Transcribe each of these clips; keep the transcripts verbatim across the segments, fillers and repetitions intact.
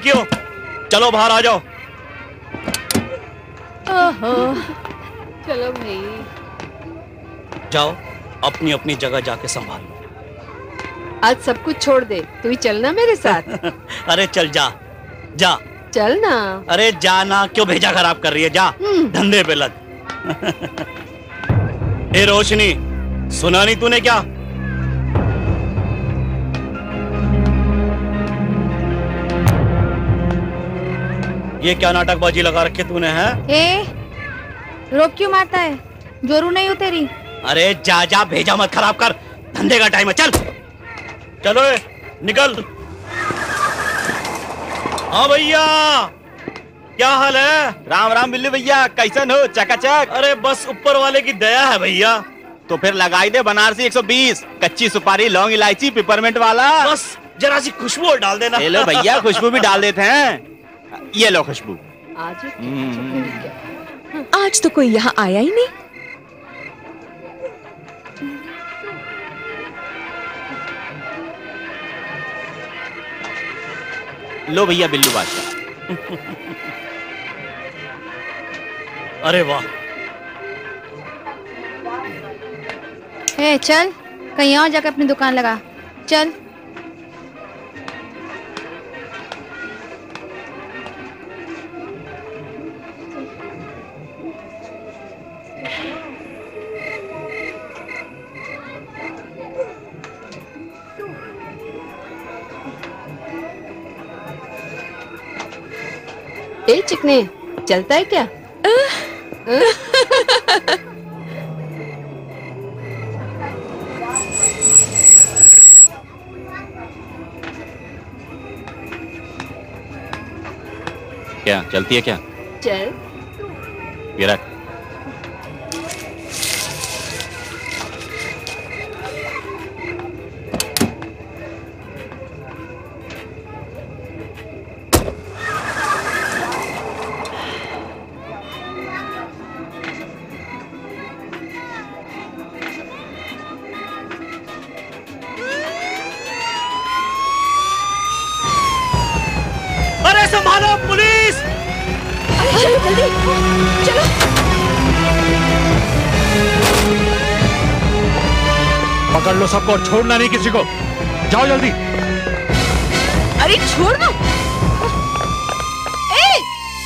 लड़कियों, चलो बाहर आ जाओ। ओहो, चलो भाई। जाओ अपनी अपनी जगह जाके संभालो। आज सब कुछ छोड़ दे, तू ही चलना मेरे साथ। अरे चल जा, जा चल ना। अरे जाना, क्यों भेजा खराब कर रही है, जा धंधे पे लग। ए रोशनी, सुना नहीं तूने क्या? ये क्या नाटकबाजी लगा रखे तूने? है ए, रोक क्यों मारता है? जोरू नहीं हूँ तेरी। अरे जा जा, भेजा मत खराब कर, धंधे का टाइम है, चल चलो ए, निकल। हाँ भैया, क्या हाल है? राम राम बिल्लू भैया, कैसन हो? चकाचक। अरे बस ऊपर वाले की दया है भैया। तो फिर लगाई दे बनारसी एक सौ बीस, कच्ची सुपारी, लौंग इलायची, पिपरमिंट वाला। बस जरा सी खुशबू और डाल देना। ले लो भैया, खुशबू भी डाल देते हैं। ये लो खुशबू। आज आज तो कोई यहाँ आया ही नहीं। लो भैया बिल्लू बादशाह। अरे वाह। ए, चल कहीं और जाकर अपनी दुकान लगा, चल। ए चिकने, चलता है क्या? क्या चलती है क्या? चल। ये रख। संभालो पुलिस! अरे चलो जल्दी, चलो। पकड़ लो सबको, छोड़ना नहीं किसी को। जाओ जल्दी। अरे छोड़ दो। ए!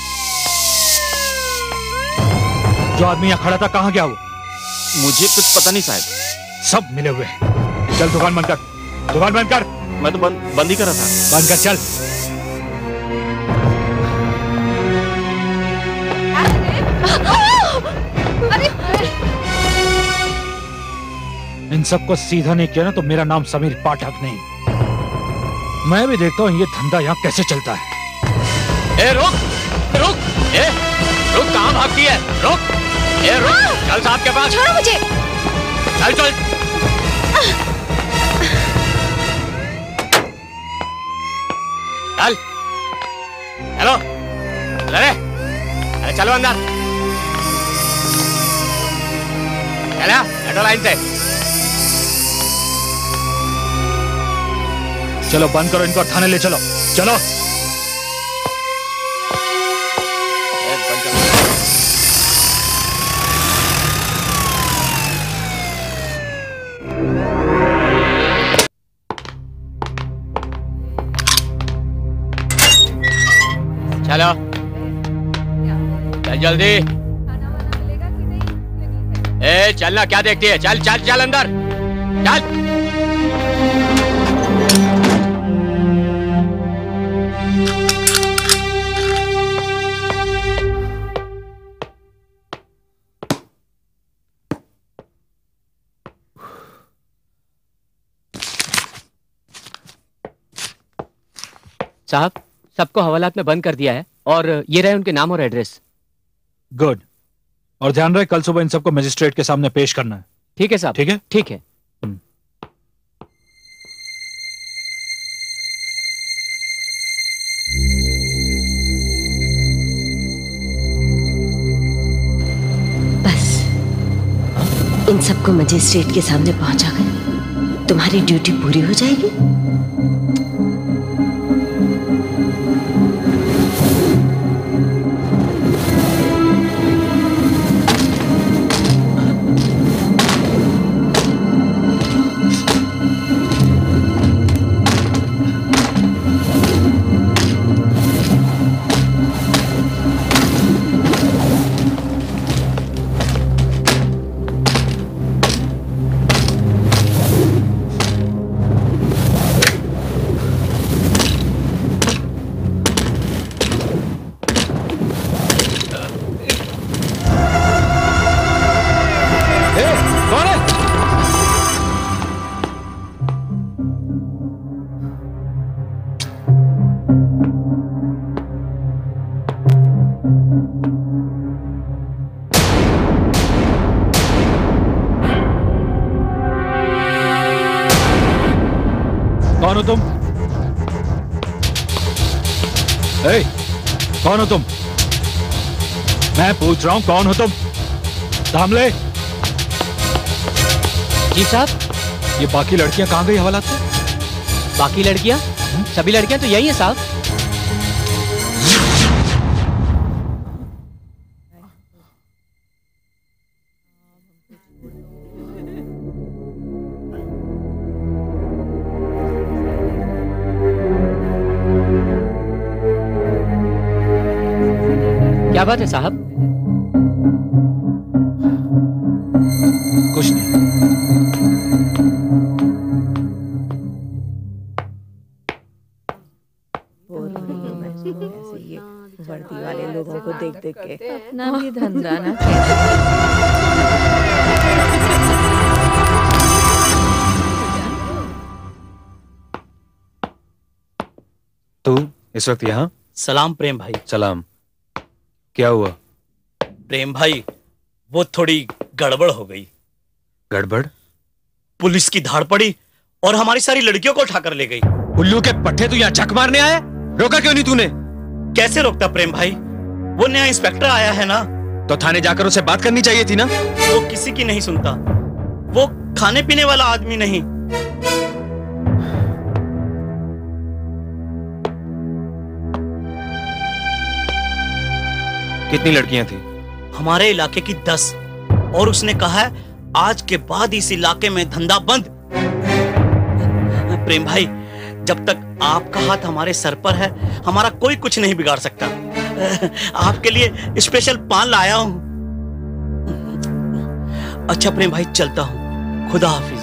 जो आदमी यहाँ खड़ा था कहाँ गया वो? मुझे कुछ पता नहीं साहब। सब मिले हुए हैं। चल दुकान बंद कर, दुकान बंद कर। मैं तो बंद बंद ही कर रहा था। बंद कर, चल। इन सबको सीधा नहीं किया ना तो मेरा नाम समीर पाठक नहीं। मैं भी देखता हूँ ये धंधा यहाँ कैसे चलता है। ए रुक, रुक, ए रुक, कहाँ भागती है? रुक, ए रुक, चल साहब के पास। छोड़ो मुझे। चल चल। चल। हेलो, अरे, अरे चलो अंदर। चला, ऑटो लाइन से। चलो बंद करो इनको, थाने ले चलो, चलो। चलो, चल जल्दी। ए चलना, क्या देखती है? चल चल चल अंदर, चल। साहब, सबको हवालात में बंद कर दिया है और ये रहे उनके नाम और एड्रेस। गुड। और ध्यान रहे कल सुबह इन सबको मजिस्ट्रेट के सामने पेश करना है। ठीक है साहब। ठीक है, ठीक है। बस इन सबको मजिस्ट्रेट के सामने पहुंचाकर तुम्हारी ड्यूटी पूरी हो जाएगी। कौन हो तुम? ए, कौन हो तुम? मैं पूछ रहा हूं कौन हो तुम? दामले। जी साहब। ये बाकी लड़कियां कहां गई हवालात से? बाकी लड़कियां? सभी लड़कियां तो यही है साहब। क्या बात है साहब? कुछ नहीं। वर्दी वाले लोगों को देख देख के अपना भी धंधा ना। तू इस वक्त यहाँ? सलाम प्रेम भाई। सलाम। क्या हुआ? प्रेम भाई वो थोड़ी गड़बड़ हो गई। गड़बड़? पुलिस की धाड़ पड़ी और हमारी सारी लड़कियों को उठाकर ले गई। उल्लू के पट्टे तू यहाँ चक मारने आया? रोका क्यों नहीं तूने? कैसे रोकता प्रेम भाई, वो नया इंस्पेक्टर आया है ना। तो थाने जाकर उसे बात करनी चाहिए थी ना। वो किसी की नहीं सुनता, वो खाने पीने वाला आदमी नहीं। कितनी लड़कियां थी? हमारे इलाके की दस, और उसने कहा है आज के बाद इस इलाके में धंधा बंद। प्रेम भाई, जब तक आपका हाथ हमारे सर पर है हमारा कोई कुछ नहीं बिगाड़ सकता। आपके लिए स्पेशल पान लाया हूं। अच्छा प्रेम भाई, चलता हूं। खुदा हाफिज।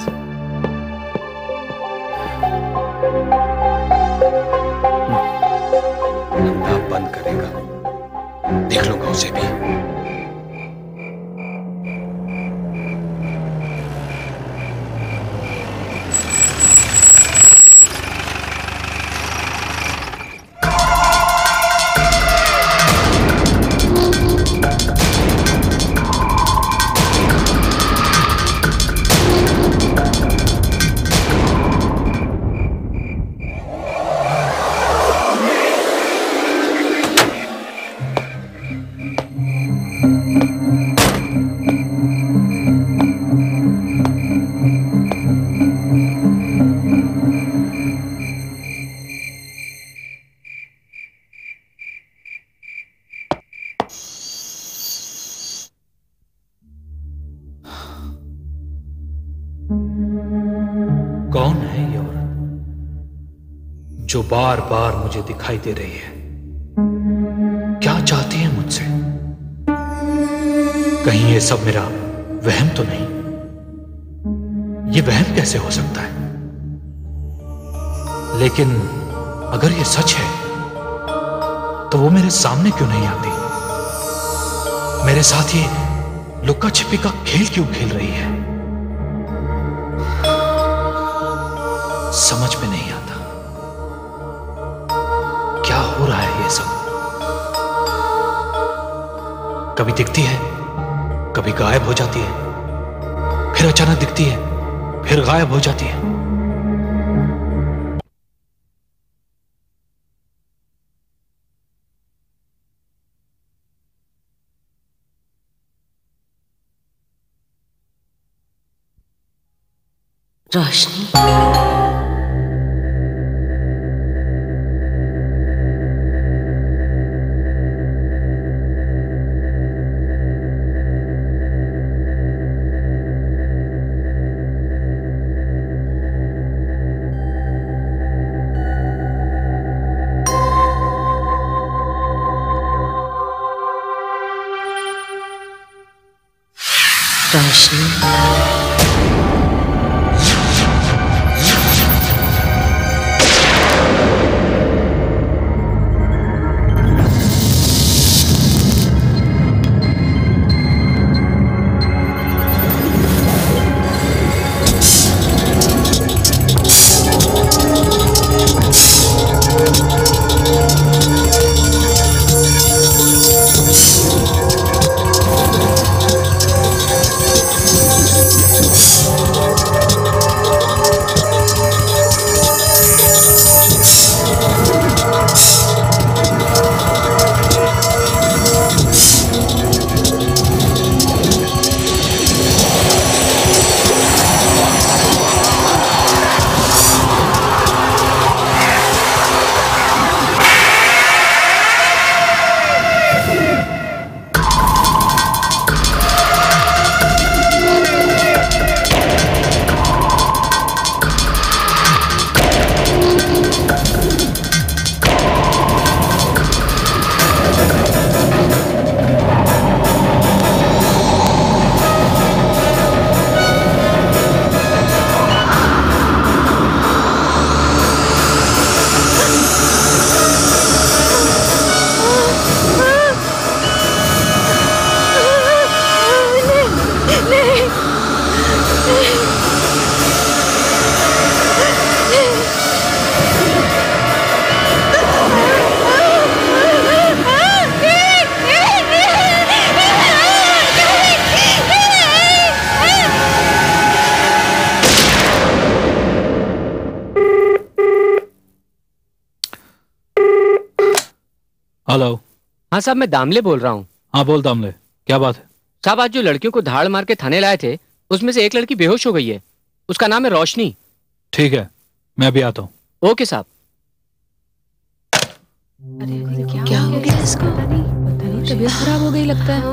धंधा बंद करेगा, देख लूंगा उसे भी। कौन है ये औरत जो बार बार मुझे दिखाई दे रही है? क्या चाहती है मुझसे? कहीं ये सब मेरा वहम तो नहीं? ये वहम कैसे हो सकता है? लेकिन अगर ये सच है तो वो मेरे सामने क्यों नहीं आती? मेरे साथ ये लुक्का छिपी का खेल क्यों खेल रही है? समझ में नहीं आता क्या हो रहा है ये सब। कभी दिखती है, कभी गायब हो जाती है, फिर अचानक दिखती है, फिर गायब हो जाती है। रोशनी, रोशनी, हेलो। हाँ साहब, मैं दामले बोल रहा हूँ। हाँ बोल दामले, क्या बात है? साहब, आज जो लड़कियों को धाड़ मार के थाने लाए थे उसमें से एक लड़की बेहोश हो गई है। उसका नाम है रोशनी। ठीक है, मैं अभी आता हूँ। ओके साहब। अरे क्या हो गया इसको? पता नहीं, तबीयत खराब हो गई लगता है।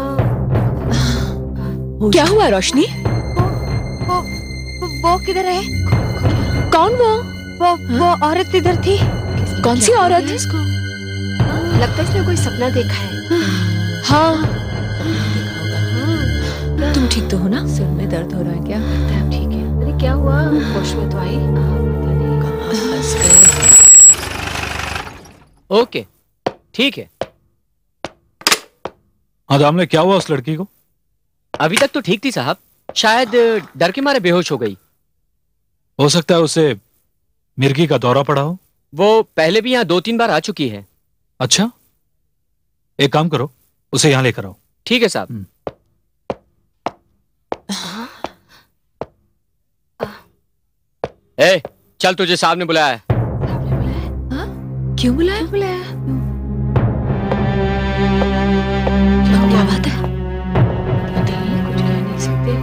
क्या हुआ रोशनी? वो वो, वो किधर है? कौन वो? वो वो औरत इधर थी। कौन सी औरत? लगता है इसने कोई सपना देखा है। हाँ, तुम ठीक तो हो ना? सिर में दर्द हो रहा है क्या? लगता है ठीक है। अरे क्या हुआ? होश में तो आई। ओके, ठीक है। हाँ दामले, क्या हुआ उस लड़की को? अभी तक तो ठीक थी साहब, शायद डर के मारे बेहोश हो गई। हो सकता है उसे मिर्गी का दौरा पड़ा हो। वो पहले भी यहाँ दो तीन बार आ चुकी है। अच्छा, एक काम करो, उसे यहाँ लेकर आओ। ठीक है साहब। ए, चल, तुझे साहब ने बुलाया है। क्यों बुलाया? बुलाया? क्या बात है? पता नहीं, कुछ कह नहीं सकते।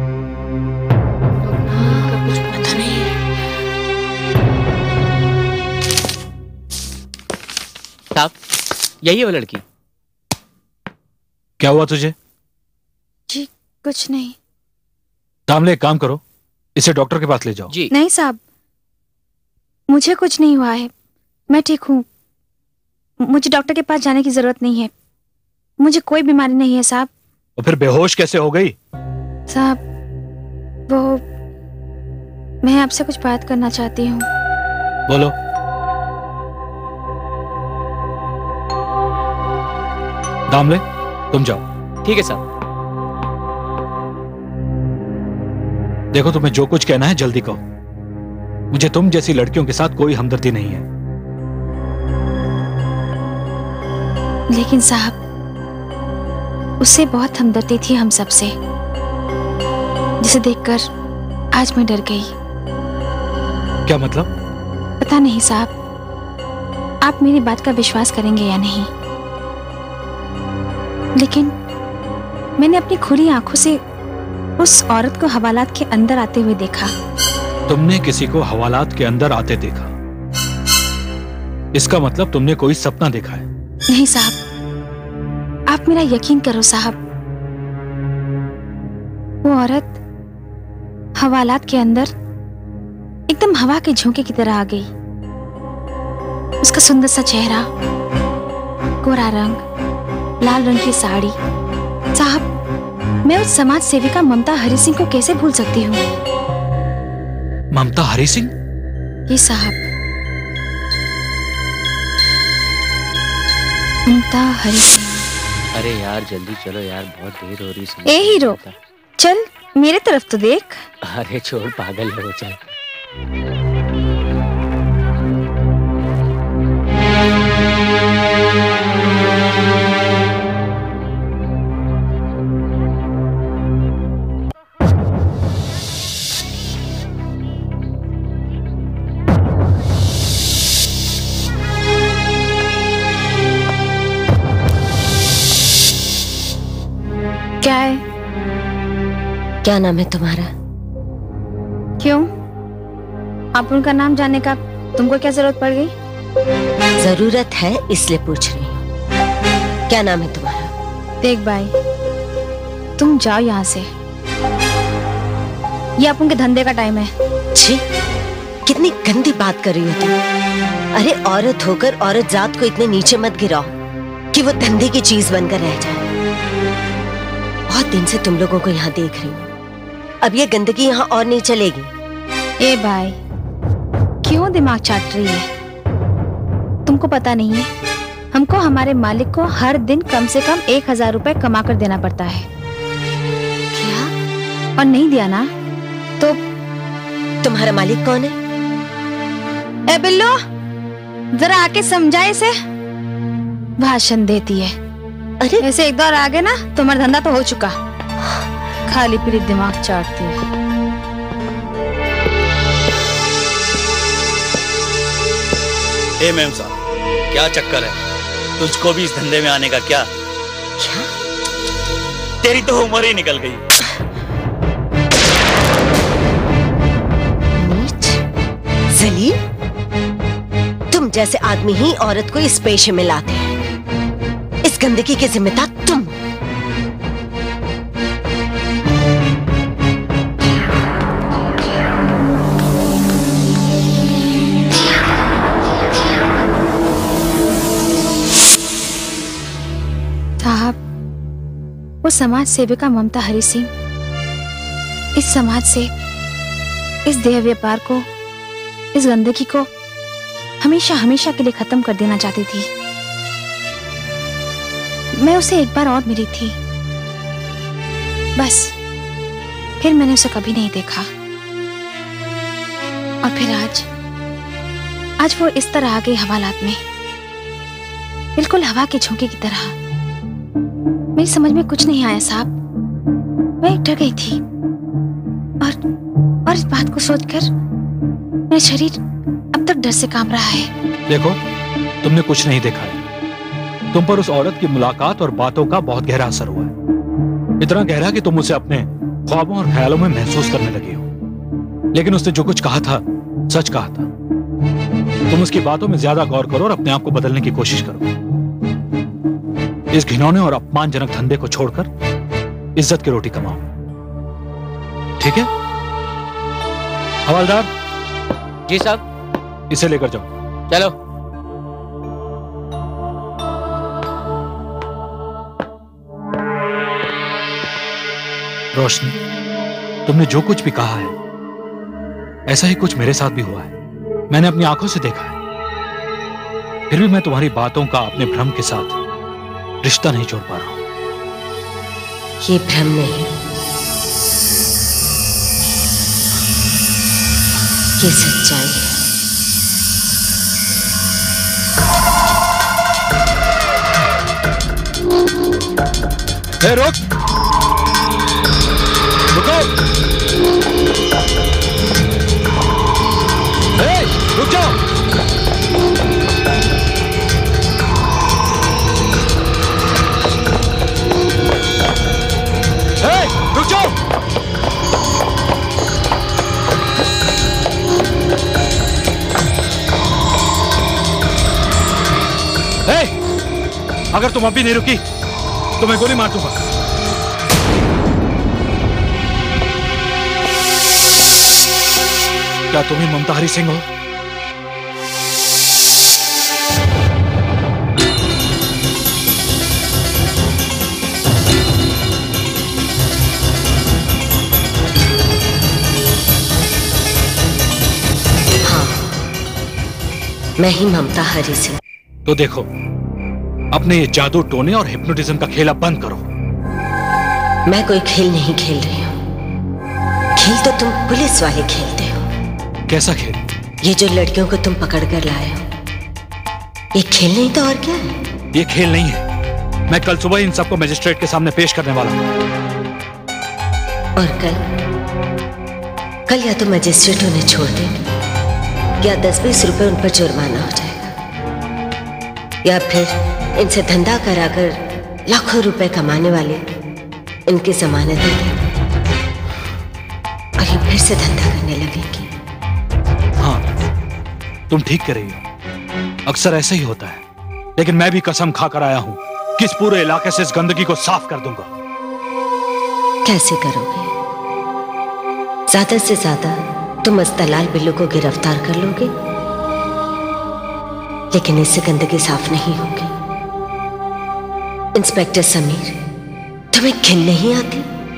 का कुछ पता नहीं है। साहब, यही है वो लड़की। क्या हुआ तुझे? जी कुछ नहीं। दामले, एक काम करो, इसे डॉक्टर के पास ले जाओ। जी नहीं साहब, मुझे कुछ नहीं हुआ है, मैं ठीक हूँ। मुझे डॉक्टर के पास जाने की जरूरत नहीं है, मुझे कोई बीमारी नहीं है साहब। तो फिर बेहोश कैसे हो गई? साहब, वो मैं आपसे कुछ बात करना चाहती हूँ। बोलो। दामले, तुम जाओ। ठीक है साहब। देखो, तुम्हें जो कुछ कहना है जल्दी कहो। मुझे तुम जैसी लड़कियों के साथ कोई हमदर्दी नहीं है। लेकिन साहब, उससे बहुत हमदर्दी थी हम सबसे, जिसे देखकर आज मैं डर गई। क्या मतलब? पता नहीं साहब, आप मेरी बात का विश्वास करेंगे या नहीं, लेकिन मैंने अपनी खुली आंखों से उस औरत को हवालात के अंदर आते हुए देखा। तुमने किसी को हवालात के अंदर आते देखा? इसका मतलब तुमने कोई सपना देखा है? नहीं साहब, आप मेरा यकीन करो साहब, वो औरत हवालात के अंदर एकदम हवा के झोंके की तरह आ गई। उसका सुंदर सा चेहरा, गोरा रंग, लाल रंग की साड़ी। साहब, मैं उस समाज सेविका ममता हरि सिंह को कैसे भूल सकती हूँ? ममता हरि सिंह? ये साहब, ममता हरि सिंह। अरे यार जल्दी चलो यार, बहुत देर हो रही है। ए हीरो, चल मेरे तरफ तो देख। अरे छोड़, पागल है वो, चल। क्या है? क्या नाम है तुम्हारा? क्यों? आप उनका नाम जानने का तुमको क्या जरूरत पड़ गई? जरूरत है इसलिए पूछ रही हूँ। क्या नाम है तुम्हारा? देख भाई, तुम जाओ यहाँ से, ये आप उनके धंधे का टाइम है। छी, कितनी गंदी बात कर रही हो तुम। अरे औरत होकर औरत जात को इतने नीचे मत गिराओ कि वो धंधे की चीज बनकर रह जाए। बहुत दिन से तुम लोगों को यहाँ देख रही हूँ, अब ये गंदगी यहाँ और नहीं चलेगी। ए भाई, क्यों दिमाग चाट रही है? तुमको पता नहीं है, हमको हमारे मालिक को हर दिन कम से कम एक हजार रुपए कमा कर देना पड़ता है। क्या? और नहीं दिया ना तो तुम्हारा मालिक कौन है? ए बिल्लो, जरा आके समझा इसे। भाषण देती है। अरे ऐसे एक बार आगे ना, तुम्हारा धंधा तो हो चुका, खाली पीली दिमाग चाटती है। ए मैम साहब, क्या चक्कर है? तुझको भी इस धंधे में आने का क्या? क्या? तेरी तो उम्र ही निकल गई। नीच, जलील, तुम जैसे आदमी ही औरत को इस पेशे में लाते हैं। इस गंदगी के जिम्मेदार तुम। साहब, वो समाज सेविका ममता हरि सिंह इस समाज से, इस देह व्यापार को, इस गंदगी को हमेशा हमेशा के लिए खत्म कर देना चाहती थी। मैं उसे एक बार और मिली थी, बस फिर मैंने उसे कभी नहीं देखा। और फिर आज आज वो इस तरह आ गई हवालात में, बिल्कुल हवा के झोंके की तरह। मेरी समझ में कुछ नहीं आया साहब। मैं डर गई थी और और इस बात को सोचकर मेरा शरीर अब तक डर से कांप रहा है। देखो, तुमने कुछ नहीं देखा है। तुम पर उस औरत की मुलाकात और बातों का बहुत गहरा असर हुआ है, इतना गहरा कि तुम उसे अपने ख्वाबों और ख्यालों में महसूस करने लगी हो। लेकिन उसने जो कुछ कहा था सच कहा था। तुम उसकी बातों में ज्यादा गौर करो और अपने आप को बदलने की कोशिश करो। इस घिनौने और अपमानजनक धंधे को छोड़कर इज्जत की रोटी कमाओ, ठीक है? हवलदार। जी साहब। इसे लेकर जाओ। चलो। रोशनी, तुमने जो कुछ भी कहा है ऐसा ही कुछ मेरे साथ भी हुआ है। मैंने अपनी आंखों से देखा है। फिर भी मैं तुम्हारी बातों का अपने भ्रम के साथ रिश्ता नहीं जोड़ पा रहा हूं। ये भ्रम नहीं, ये सच्चाई है। ए, रुक! रुको! ए, रुक जाओ! ए, रुक जाओ! ए, अगर तुम अभी नहीं रुकी तो मैं गोली मार दूंगा। क्या तुम ही ममता हरि सिंह हो? हाँ, मैं ही ममता हरि सिंह। तो देखो, अपने ये जादू टोने और हिप्नोटिज्म का खेल अब बंद करो। मैं कोई खेल नहीं खेल रही हूँ। खेल तो तुम पुलिस वाले खेलते हो। कैसा खेल? ये जो लड़कियों को तुम पकड़ कर लाए हो, ये खेल नहीं तो और क्या है? ये खेल नहीं है। मैं कल सुबह इन सबको मजिस्ट्रेट के सामने पेश करने वाला हूँ। और कल कल या तो मजिस्ट्रेट उन्हें छोड़ देंगे या दस बीस रुपए उन पर जुर्माना हो जाएगा, या फिर इनसे धंधा कराकर लाखों रुपए कमाने वाले इनकी जमानत दे देंगे और ये फिर से धंधा करने लगेंगे। हाँ, तुम ठीक कह रही हो। अक्सर ऐसे ही होता है। लेकिन मैं भी कसम खाकर आया हूं कि इस पूरे इलाके से इस गंदगी को साफ कर दूंगा। कैसे करोगे? ज्यादा से ज्यादा तुम इस दलाल बिल्लू को गिरफ्तार कर लोगे, लेकिन इससे गंदगी साफ नहीं होगी। इंस्पेक्टर समीर, तुम्हें घिन नहीं आती?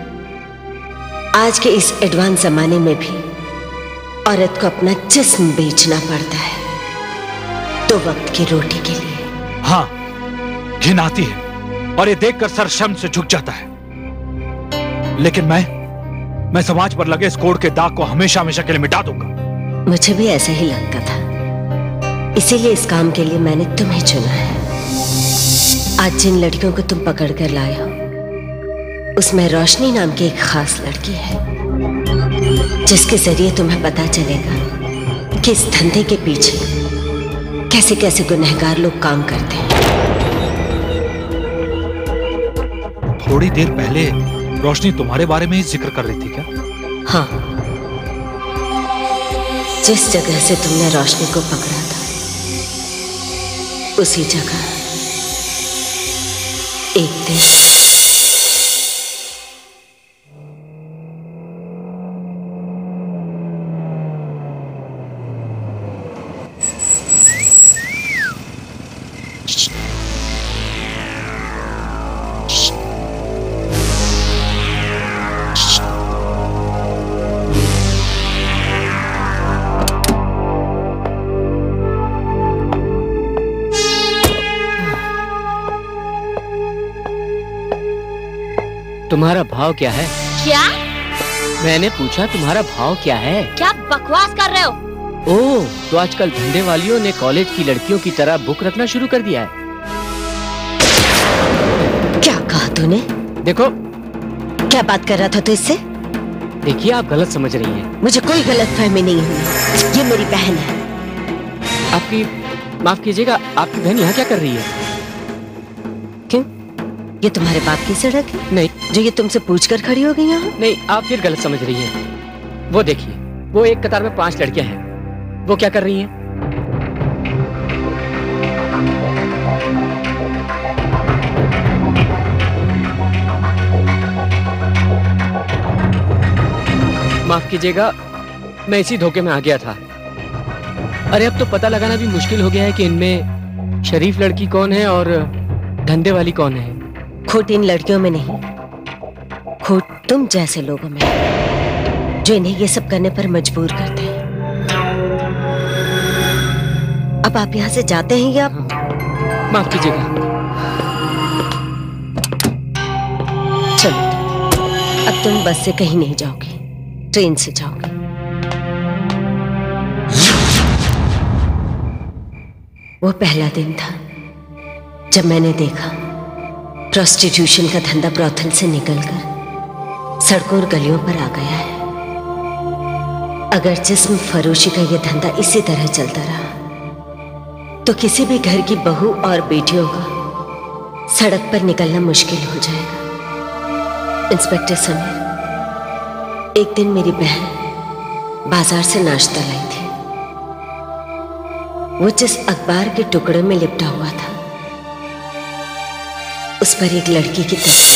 आज के इस एडवांस जमाने में भी औरत को अपना जिस्म बेचना पड़ता है, दो वक्त की रोटी के लिए। हाँ, घिन आती है और ये देखकर सर शर्म से झुक जाता है। लेकिन मैं मैं समाज पर लगे इस कोड के दाग को हमेशा हमेशा के लिए मिटा दूंगा। मुझे भी ऐसा ही लगता था, इसीलिए इस काम के लिए मैंने तुम्हें चुना है। आज जिन लड़कियों को तुम पकड़ कर लाए हो, उसमें रोशनी नाम की एक खास लड़की है, जिसके जरिए तुम्हें पता चलेगा कि इस धंधे के पीछे कैसे कैसे गुनहगार लोग काम करते हैं। थोड़ी देर पहले रोशनी तुम्हारे बारे में ही जिक्र कर रही थी क्या? हाँ, जिस जगह से तुमने रोशनी को पकड़ा था उसी जगह एक दिन तुम्हारा भाव क्या है? क्या? मैंने पूछा तुम्हारा भाव क्या है? क्या बकवास कर रहे हो? ओह, तो आजकल धंधे वालियों ने कॉलेज की लड़कियों की तरह बुक रखना शुरू कर दिया है। क्या कहा तूने? देखो, क्या बात कर रहा था तू इससे? देखिए, आप गलत समझ रही हैं। मुझे कोई गलत फहमी नहीं हुई। ये मेरी बहन है। आपकी माफ कीजिएगा, आपकी बहन यहाँ क्या कर रही है? क्यों? ये तुम्हारे बाप की सड़क है? नहीं। जो ये तुमसे पूछकर खड़ी हो गई यहाँ? नहीं, आप फिर गलत समझ रही हैं। वो देखिए, वो एक कतार में पांच लड़कियां हैं। वो क्या कर रही हैं? माफ कीजिएगा, मैं इसी धोखे में आ गया था। अरे अब तो पता लगाना भी मुश्किल हो गया है कि इनमें शरीफ लड़की कौन है और धंधे वाली कौन है। खोट इन लड़कियों में नहीं, खोट तुम जैसे लोगों में, जो इन्हें ये सब करने पर मजबूर करते हैं। अब आप यहाँ से जाते हैं या? माफ कीजिएगा। चलो, अब तुम बस से कहीं नहीं जाओगे, ट्रेन से जाओगे। वो पहला दिन था जब मैंने देखा प्रोस्टिट्यूशन का धंधा ब्रॉथल से निकलकर सड़कों और गलियों पर आ गया है। अगर जिस्म फरोशी का यह धंधा इसी तरह चलता रहा तो किसी भी घर की बहू और बेटियों का सड़क पर निकलना मुश्किल हो जाएगा। इंस्पेक्टर समीर, एक दिन मेरी बहन बाजार से नाश्ता लाई थी। वो जिस अखबार के टुकड़े में लिपटा हुआ था उस पर एक लड़की की तस्वीर।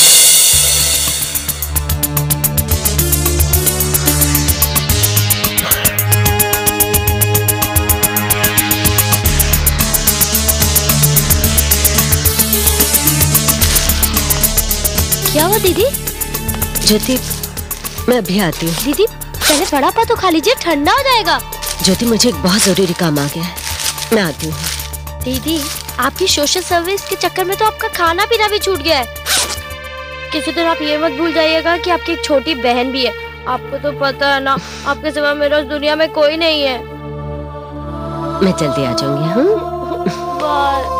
क्या हुआ दीदी? ज्योति, मैं अभी आती हूँ। दीदी, पहले बड़ा पा तो खा लीजिए, ठंडा हो जाएगा। ज्योति, मुझे एक बहुत जरूरी काम आ गया है, मैं आती हूँ। दीदी, आपकी सोशल सर्विस के चक्कर में तो आपका खाना पीना भी छूट गया है। किसी तरह आप ये मत भूल जाइएगा कि आपकी एक छोटी बहन भी है। आपको तो पता है ना, आपके सिवा मेरा इस दुनिया में कोई नहीं है। मैं जल्दी आ जाऊंगी। हाँ, बाय।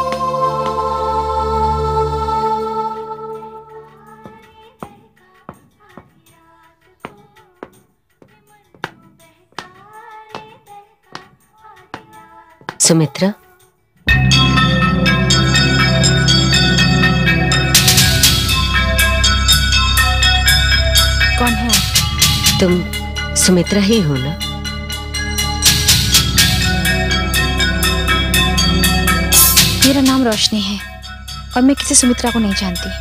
सुमित्रा, कौन है? तुम सुमित्रा ही हो ना? मेरा नाम रोशनी है और मैं किसी सुमित्रा को नहीं जानती।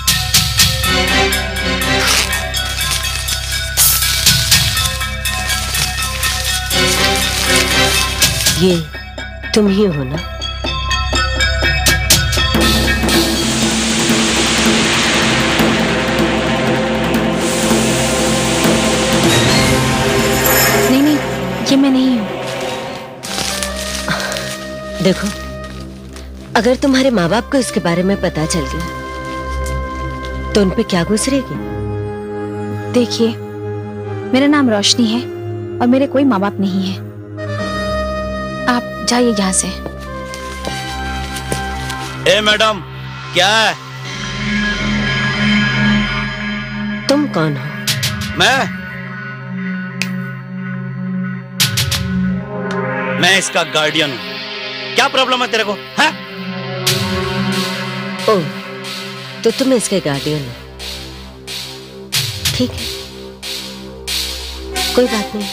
ये तुम ही हो ना? नहीं नहीं, ये मैं नहीं हूँ। देखो, अगर तुम्हारे माँ बाप को इसके बारे में पता चल गया तो उन पे क्या गुजरेगी? देखिए, मेरा नाम रोशनी है और मेरे कोई माँ बाप नहीं है। आप जाइए यहाँ से। ए मैडम, क्या है? तुम कौन हो? मैं मैं इसका गार्डियन हूँ। क्या प्रॉब्लम है तेरे को? है? ओह, तो तुम इसके गार्डियन हो। ठीक है, कोई बात नहीं।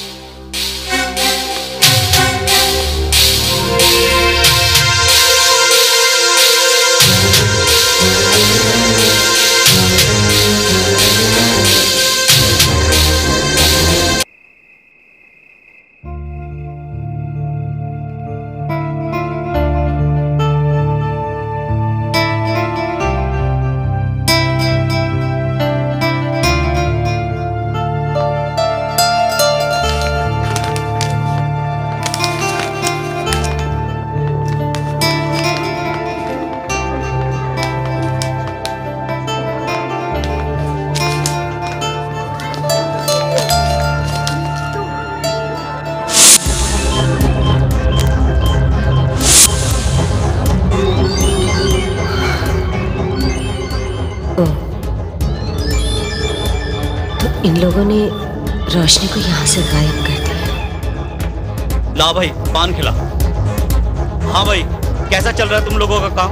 इन लोगों ने रोशनी को यहाँ से गायब कर दिया। ला भाई पान खिला। हाँ भाई, कैसा चल रहा है तुम लोगों का काम?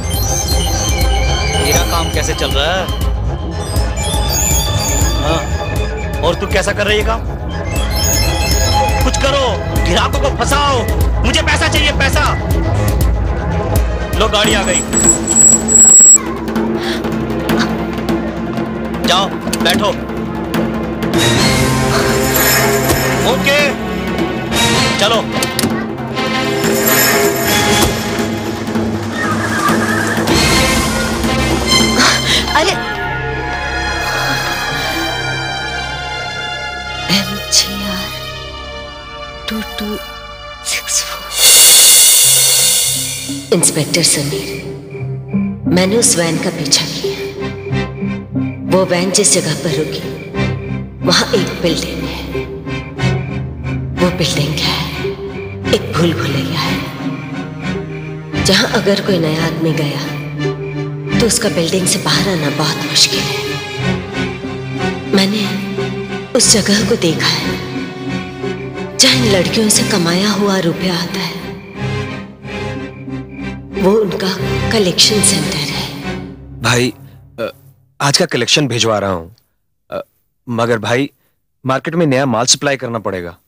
मेरा काम कैसे चल रहा है? हाँ, और तू कैसा कर रही है काम? कुछ करो, ग्राहकों को फंसाओ, मुझे पैसा चाहिए, पैसा। लो गाड़ी आ गई, जाओ बैठो। ओके चलो। अरे M G R two two six four. Inspector Sameer, मैंने उस वैन का पीछा किया। वो वैन जिस जगह पर रुकी वहां एक बिल्डिंग है। वो बिल्डिंग है एक भूल भुलैया है, जहां अगर कोई नया आदमी गया तो उसका बिल्डिंग से बाहर आना बहुत मुश्किल है। मैंने उस जगह को देखा है जहां इन लड़कियों से कमाया हुआ रुपया आता है। वो उनका कलेक्शन सेंटर है। भाई आज का कलेक्शन भिजवा रहा हूं, मगर भाई मार्केट में नया माल सप्लाई करना पड़ेगा।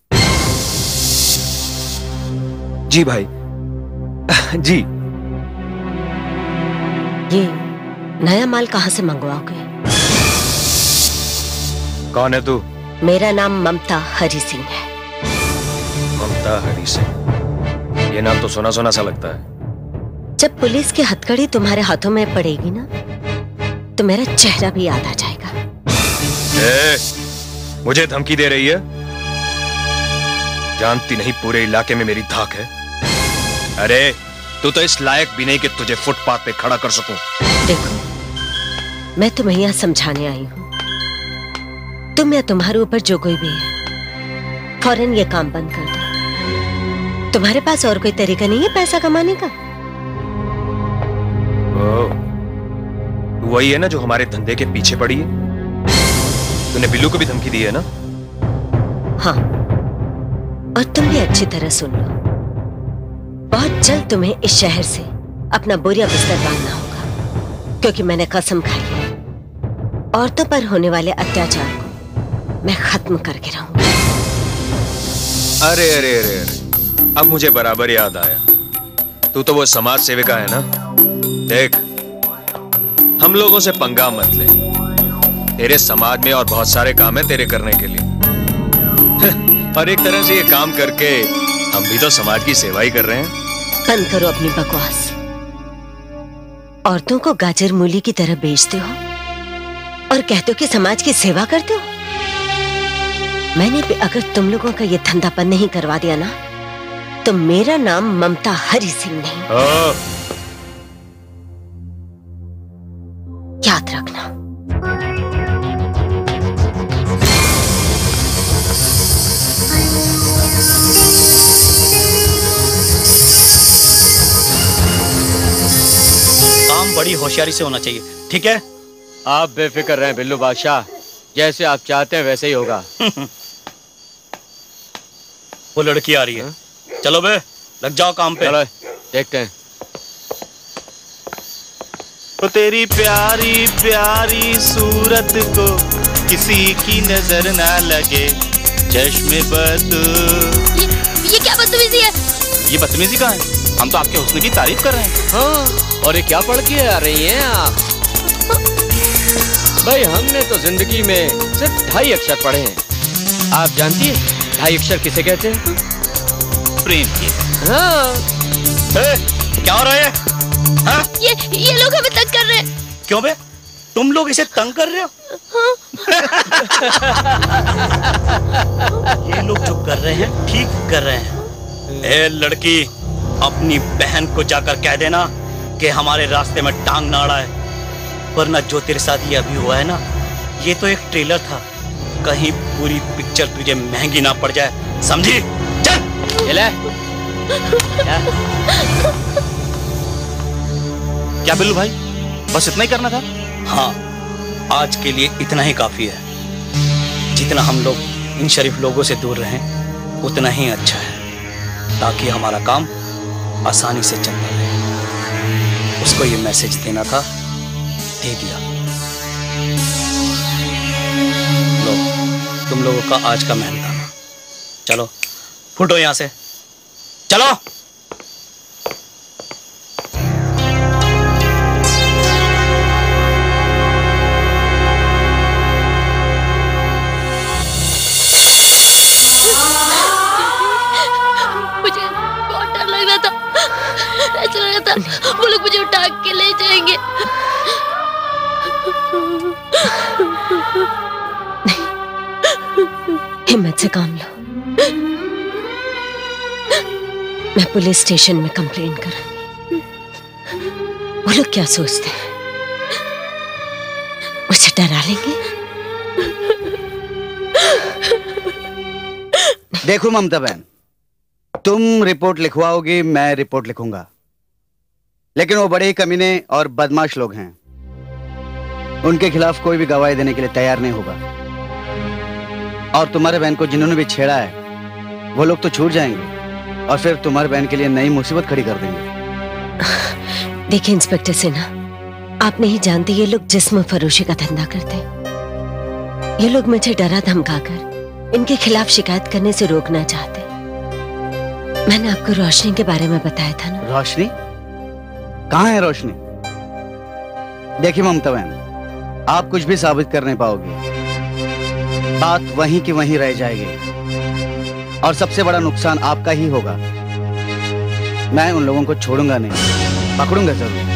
जी भाई जी। ये नया माल कहां से मंगवाओगे? कौन है तू? मेरा नाम ममता हरि सिंह है। ममता हरि सिंह, ये नाम तो सुना सुना सा लगता है। जब पुलिस की हथकड़ी तुम्हारे हाथों में पड़ेगी ना, तो मेरा चेहरा भी याद आ जाएगा। ए, मुझे धमकी दे रही है? जानती नहीं पूरे इलाके में मेरी धाक है। अरे तू तो इस लायक भी नहीं कि तुझे फुटपाथ पे खड़ा कर सकूं। देखो, मैं तुम्हें यहां समझाने आई हूं। तुम या तुम्हारे ऊपर जो कोई भी है, फौरन ये काम बंद कर दो। तुम्हारे पास और कोई तरीका नहीं है पैसा कमाने का? ओ, तू वही है ना जो हमारे धंधे के पीछे पड़ी है? तूने बिल्लू को भी धमकी दी है ना? हाँ, और तुम भी अच्छी तरह सुन लो। बहुत जल्द तुम्हें इस शहर से अपना बोरिया बिस्तर बांधना होगा, क्योंकि मैंने कसम खाई है औरतों पर होने वाले अत्याचार को मैं खत्म करके रहूंगी। अरे अरे अरे अरे, अब मुझे बराबर याद आया। तू तो वो समाज सेविका है ना? देख, हम लोगों से पंगा मत ले। तेरे समाज में और बहुत सारे काम है तेरे करने के लिए। और एक तरह से ये काम करके हम भी तो समाज की सेवा ही कर रहे हैं। बंद करो अपनी बकवास। औरतों को गाजर मूली की तरह बेचते हो और कहते हो कि समाज की सेवा करते हो। मैंने भी अगर तुम लोगों का ये धंधा बंद नहीं करवा दिया ना, तो मेरा नाम ममता हरि सिंह नहीं। ओ, याद रखना। काम बड़ी होशियारी से होना चाहिए, ठीक है? आप बेफिक्र रहें बिल्लू बादशाह, जैसे आप चाहते हैं वैसे ही होगा। वो लड़की आ रही है, चलो बे लग जाओ काम पे। चलो देखते हैं। तो तेरी प्यारी प्यारी सूरत को किसी की नजर ना लगे चश्मे बदू। ये, ये क्या बदतमीजी है? ये बदतमीजी कहाँ है? हम तो आपके हुस्न की तारीफ कर रहे हैं। हाँ, और ये क्या पढ़ के आ रही हैं आप? भाई हमने तो जिंदगी में सिर्फ ढाई अक्षर पढ़े हैं। आप जानती हैं ढाई अक्षर किसे कहते हैं? प्रेम की। हाँ। ए, क्या हो रहा है? हाँ? ये ये लोग हमें तंग कर रहे हैं। क्यों बे? तुम लोग इसे तंग कर रहे हो? हाँ? ये लोग जो कर रहे हैं ठीक कर रहे हैं। ए लड़की, अपनी बहन को जाकर कह देना कि हमारे रास्ते में टांग ना अड़ाए, वरना जो तेरे साथ ये अभी हुआ है ना, ये तो एक ट्रेलर था, कहीं पूरी पिक्चर तुझे महंगी ना पड़ जाए, समझी? चल ये ले। क्या? क्या बिल्लू भाई, बस इतना ही करना था? हाँ, आज के लिए इतना ही काफी है। जितना हम लोग इन शरीफ लोगों से दूर रहें उतना ही अच्छा है, ताकि हमारा काम आसानी से चलता रहे। उसको ये मैसेज देना था, दे दिया। लो, तुम लोगों का आज का मेहनताना। चलो फुटो यहां से, चलो। वो लोग मुझे उठा के ले जाएंगे। नहीं, हिम्मत से काम लो। मैं पुलिस स्टेशन में कंप्लेन करूंगी। वो लोग क्या सोचते हैं? मुझे डरा लेंगे? देखो ममता बहन, तुम रिपोर्ट लिखवाओगी, मैं रिपोर्ट लिखूंगा, लेकिन वो बड़े ही कमीने और बदमाश लोग हैं। उनके खिलाफ कोई भी गवाही देने के लिए तैयार नहीं होगा। और तुम्हारे बहन को जिन्होंने भी छेड़ा है वो लोग तो छूट जाएंगे और फिर तुम्हारे बहन के लिए नई मुसीबत खड़ी कर देंगे। देखिए इंस्पेक्टर सिन्हा, आप नहीं जानते ये लोग जिस्म फरोशी का धंधा करते हैं। ये लोग मुझे डरा धमकाकर इनके खिलाफ शिकायत करने से रोकना चाहते। मैंने आपको रोशनी के बारे में बताया था ना। रोशनी? कहाँ है रोशनी? देखिए ममता बहन, आप कुछ भी साबित कर नहीं पाओगे। बात वहीं की वहीं रह जाएगी और सबसे बड़ा नुकसान आपका ही होगा। मैं उन लोगों को छोड़ूंगा नहीं, पकड़ूंगा जरूर।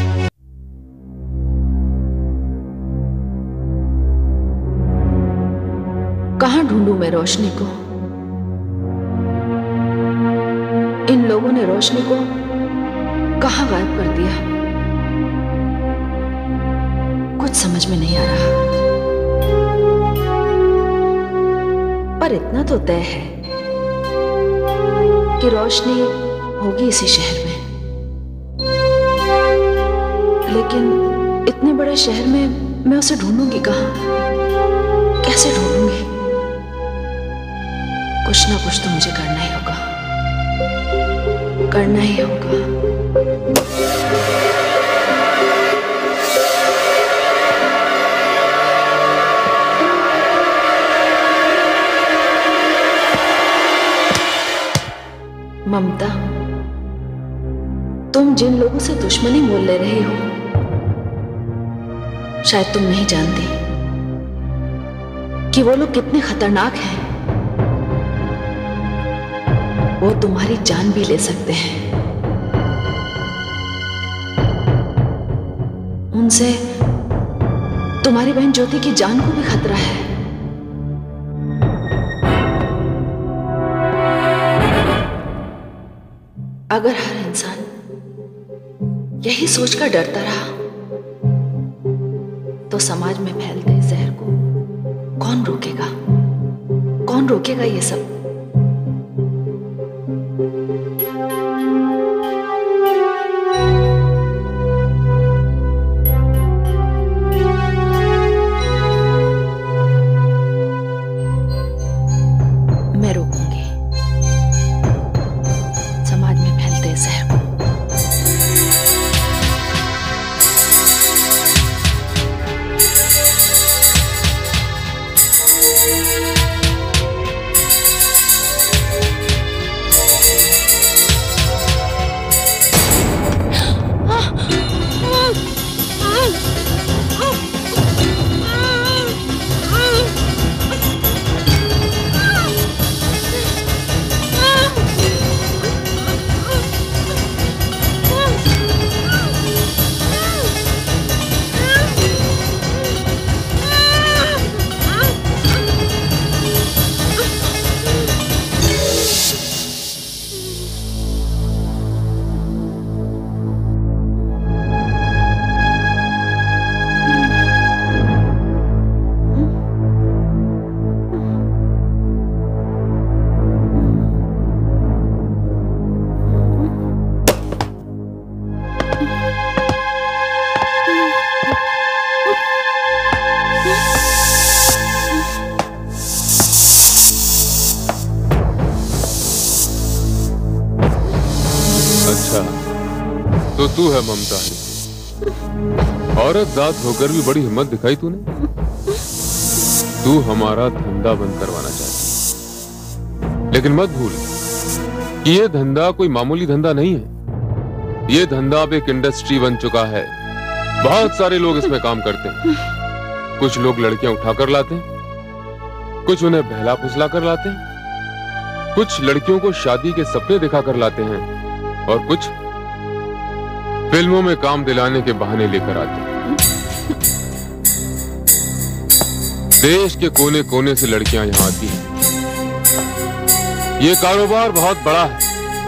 कहाँ ढूंढूं मैं रोशनी को? इन लोगों ने रोशनी को कहाँ गायब कर दिया? कुछ समझ में नहीं आ रहा। पर इतना तो तय है कि रोशनी होगी इसी शहर में, लेकिन इतने बड़े शहर में मैं उसे ढूंढूंगी कहाँ? कैसे ढूंढूंगी? कुछ ना कुछ तो मुझे करना ही होगा, करना ही होगा। ममता, तुम जिन लोगों से दुश्मनी मोल ले रही हो, शायद तुम नहीं जानती कि वो लोग कितने खतरनाक हैं। वो तुम्हारी जान भी ले सकते हैं। उनसे तुम्हारी बहन ज्योति की जान को भी खतरा है। अगर हर इंसान यही सोचकर डरता रहा तो समाज में फैलते जहर को कौन रोकेगा? कौन रोकेगा ये सब? मैं रोकूंगी समाज में फैलते जहर को। तो तू है ममता है, औरत जात होकर भी बड़ी हिम्मत दिखाई तूने। तू हमारा धंधा बंद करवाना चाहती, लेकिन मत भूल कि ये धंधा कोई मामूली धंधा नहीं है। ये धंधा अब एक इंडस्ट्री बन चुका है। बहुत सारे लोग इसमें काम करते हैं। कुछ लोग लड़कियां उठाकर लाते हैं, कुछ उन्हें बहला फुसला कर लाते हैं, कुछ लड़कियों को शादी के सपने दिखाकर लाते हैं, और कुछ फिल्मों में काम दिलाने के बहाने लेकर आते हैं। देश के कोने कोने से लड़कियां यहां आती हैं। ये कारोबार बहुत बड़ा है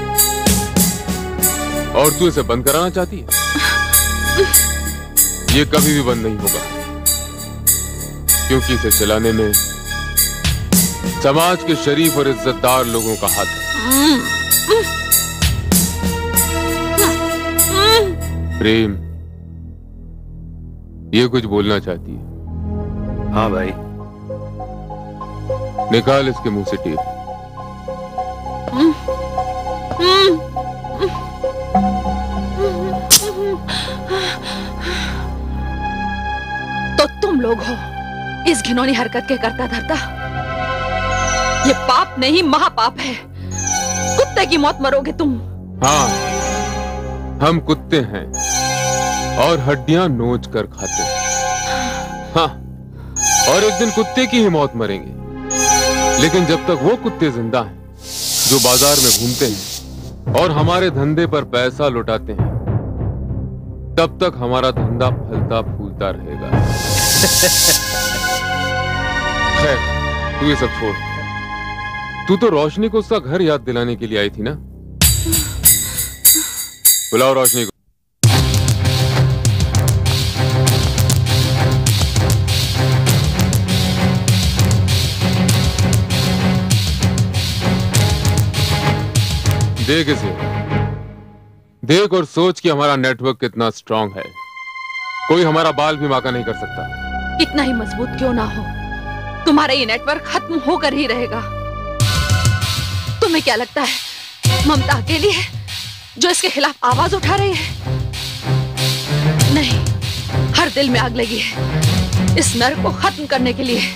और तू इसे बंद कराना चाहती है। ये कभी भी बंद नहीं होगा, क्योंकि इसे चलाने में समाज के शरीफ और इज्जतदार लोगों का हाथ है। प्रेम, ये कुछ बोलना चाहती है। हाँ भाई। निकाल इसके मुंह से टेप। तो तुम लोग हो इस घिनौनी हरकत के करता धरता। ये पाप नहीं महापाप है। कुत्ते की मौत मरोगे तुम। हाँ, हम कुत्ते हैं और हड्डियां नोच कर खाते हैं। हाँ, और एक दिन कुत्ते की ही मौत मरेंगे। लेकिन जब तक वो कुत्ते जिंदा हैं जो बाजार में घूमते हैं और हमारे धंधे पर पैसा लुटाते हैं, तब तक हमारा धंधा फलता फूलता रहेगा। खैर, तू ये सब छोड़। तू तो रोशनी को उसका घर याद दिलाने के लिए आई थी ना? बुलाओ रोशनी को। देख इसे, देख और सोच कि हमारा नेटवर्क कितना स्ट्रांग है। कोई हमारा बाल भी बांका नहीं कर सकता। कितना ही मजबूत क्यों ना हो, तुम्हारा ये नेटवर्क खत्म होकर ही रहेगा। तुम्हें क्या लगता है ममता अकेली है जो इसके खिलाफ आवाज उठा रही है? नहीं, हर दिल में आग लगी है इस नर को खत्म करने के लिए।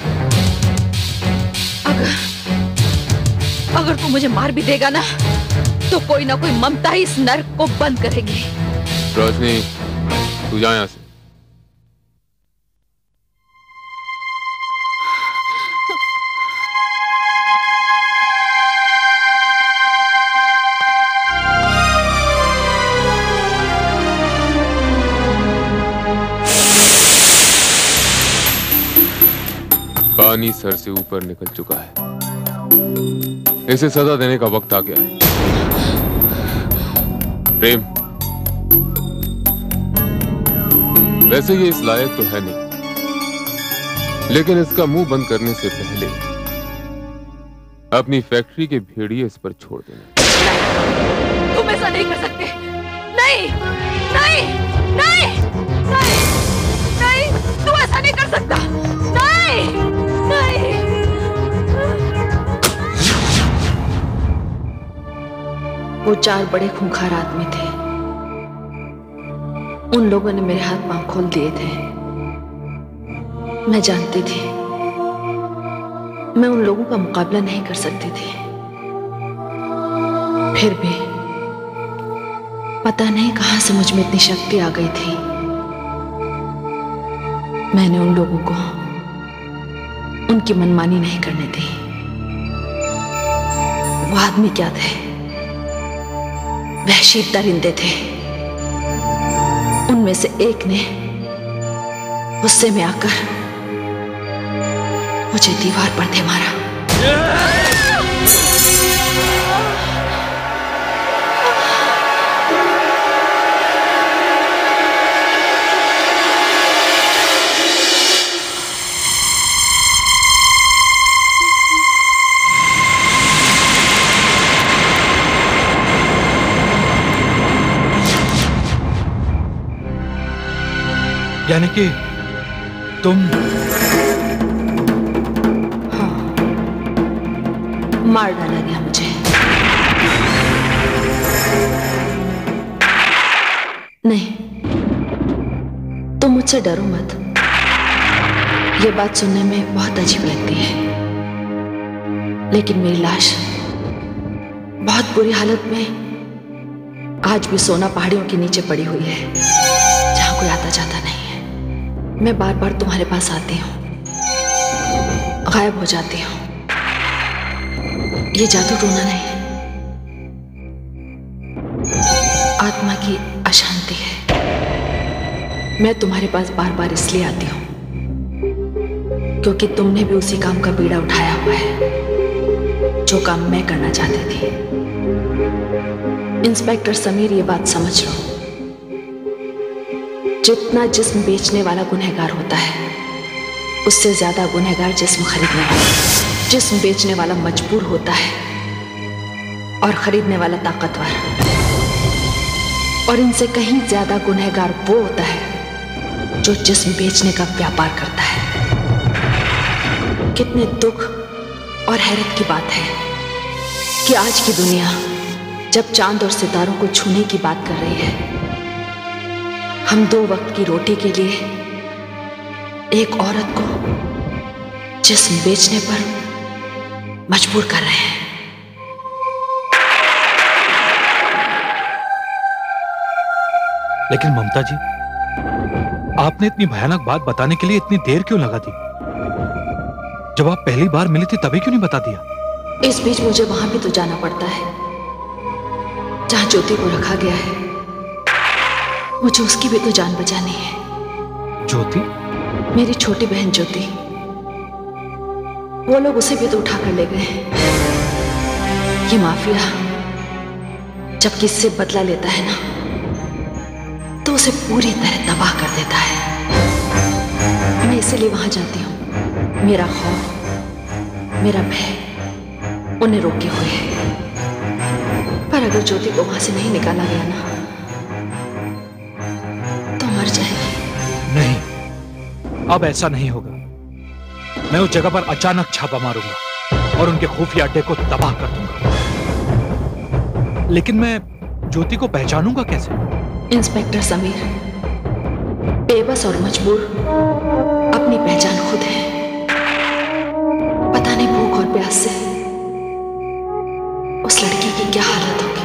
अगर अगर तू मुझे मार भी देगा ना, तो कोई ना कोई ममता ही इस नर को बंद करेगी। रोशनी, तू जा यहां से। पानी सर से ऊपर निकल चुका है। इसे सजा देने का वक्त आ गया है। प्रेम, वैसे ये इस लायक तो है नहीं, लेकिन इसका मुंह बंद करने से पहले अपनी फैक्ट्री के भेड़िए इस पर छोड़ देना। तुम ऐसा नहीं कर सकते। नहीं, नहीं, नहीं, नहीं, नहीं, तू ऐसा नहीं कर सकता। नहीं, नहीं। वो चार बड़े खूंखार आदमी थे। उन लोगों ने मेरे हाथ पांव खोल दिए थे। मैं जानती थी मैं उन लोगों का मुकाबला नहीं कर सकती थी। फिर भी पता नहीं कहां से मुझ में इतनी शक्ति आ गई थी। मैंने उन लोगों को उनकी मनमानी नहीं करने दी। वो आदमी क्या थे? वहशी दरिंदे थे। उनमें से एक ने गुस्से में आकर मुझे दीवार पर दे मारा। यानी कि तुम? हाँ, मार डाला गया मुझे। नहीं, तुम मुझसे डरो मत। ये बात सुनने में बहुत अजीब लगती है, लेकिन मेरी लाश बहुत बुरी हालत में आज भी सोना पहाड़ियों के नीचे पड़ी हुई है, जहां कोई आता जाता नहीं है। मैं बार बार तुम्हारे पास आती हूँ, गायब हो जाती हूँ। ये जादू टोना नहीं है, आत्मा की अशांति है। मैं तुम्हारे पास बार बार इसलिए आती हूँ क्योंकि तुमने भी उसी काम का बीड़ा उठाया हुआ है जो काम मैं करना चाहती थी। इंस्पेक्टर समीर, ये बात समझ लो, जितना जिस्म बेचने वाला गुनहगार होता है, उससे ज्यादा गुनहगार जिस्म खरीदने वाला। जिस्म बेचने वाला मजबूर होता है और खरीदने वाला ताकतवर, और इनसे कहीं ज्यादा गुनहगार वो होता है जो जिस्म बेचने का व्यापार करता है। कितने दुख और हैरत की बात है कि आज की दुनिया जब चांद और सितारों को छूने की बात कर रही है, हम दो वक्त की रोटी के लिए एक औरत को जिस्म बेचने पर मजबूर कर रहे हैं। लेकिन ममता जी, आपने इतनी भयानक बात बताने के लिए इतनी देर क्यों लगा दी? जब आप पहली बार मिली थी तभी क्यों नहीं बता दिया? इस बीच मुझे वहां भी तो जाना पड़ता है जहां ज्योति को रखा गया है। मुझे उसकी भी तो जान बचानी है। ज्योति? मेरी छोटी बहन ज्योति। वो लोग उसे भी तो उठा कर ले गए। ये माफिया जब किससे बदला लेता है ना, तो उसे पूरी तरह तबाह कर देता है। मैं इसलिए वहां जाती हूँ। मेरा खौफ, मेरा भय उन्हें रोके हुए है। पर अगर ज्योति को वहां से नहीं निकाला गया ना, तो मर जाएगी। नहीं, अब ऐसा नहीं होगा। मैं उस जगह पर अचानक छापा मारूंगा और उनके खुफिया अड्डे को तबाह कर दूंगा। लेकिन मैं ज्योति को पहचानूंगा कैसे? इंस्पेक्टर समीर, बेबस और मजबूर अपनी पहचान खुद है। पता नहीं भूख और प्यास से उस लड़की की क्या हालत होगी।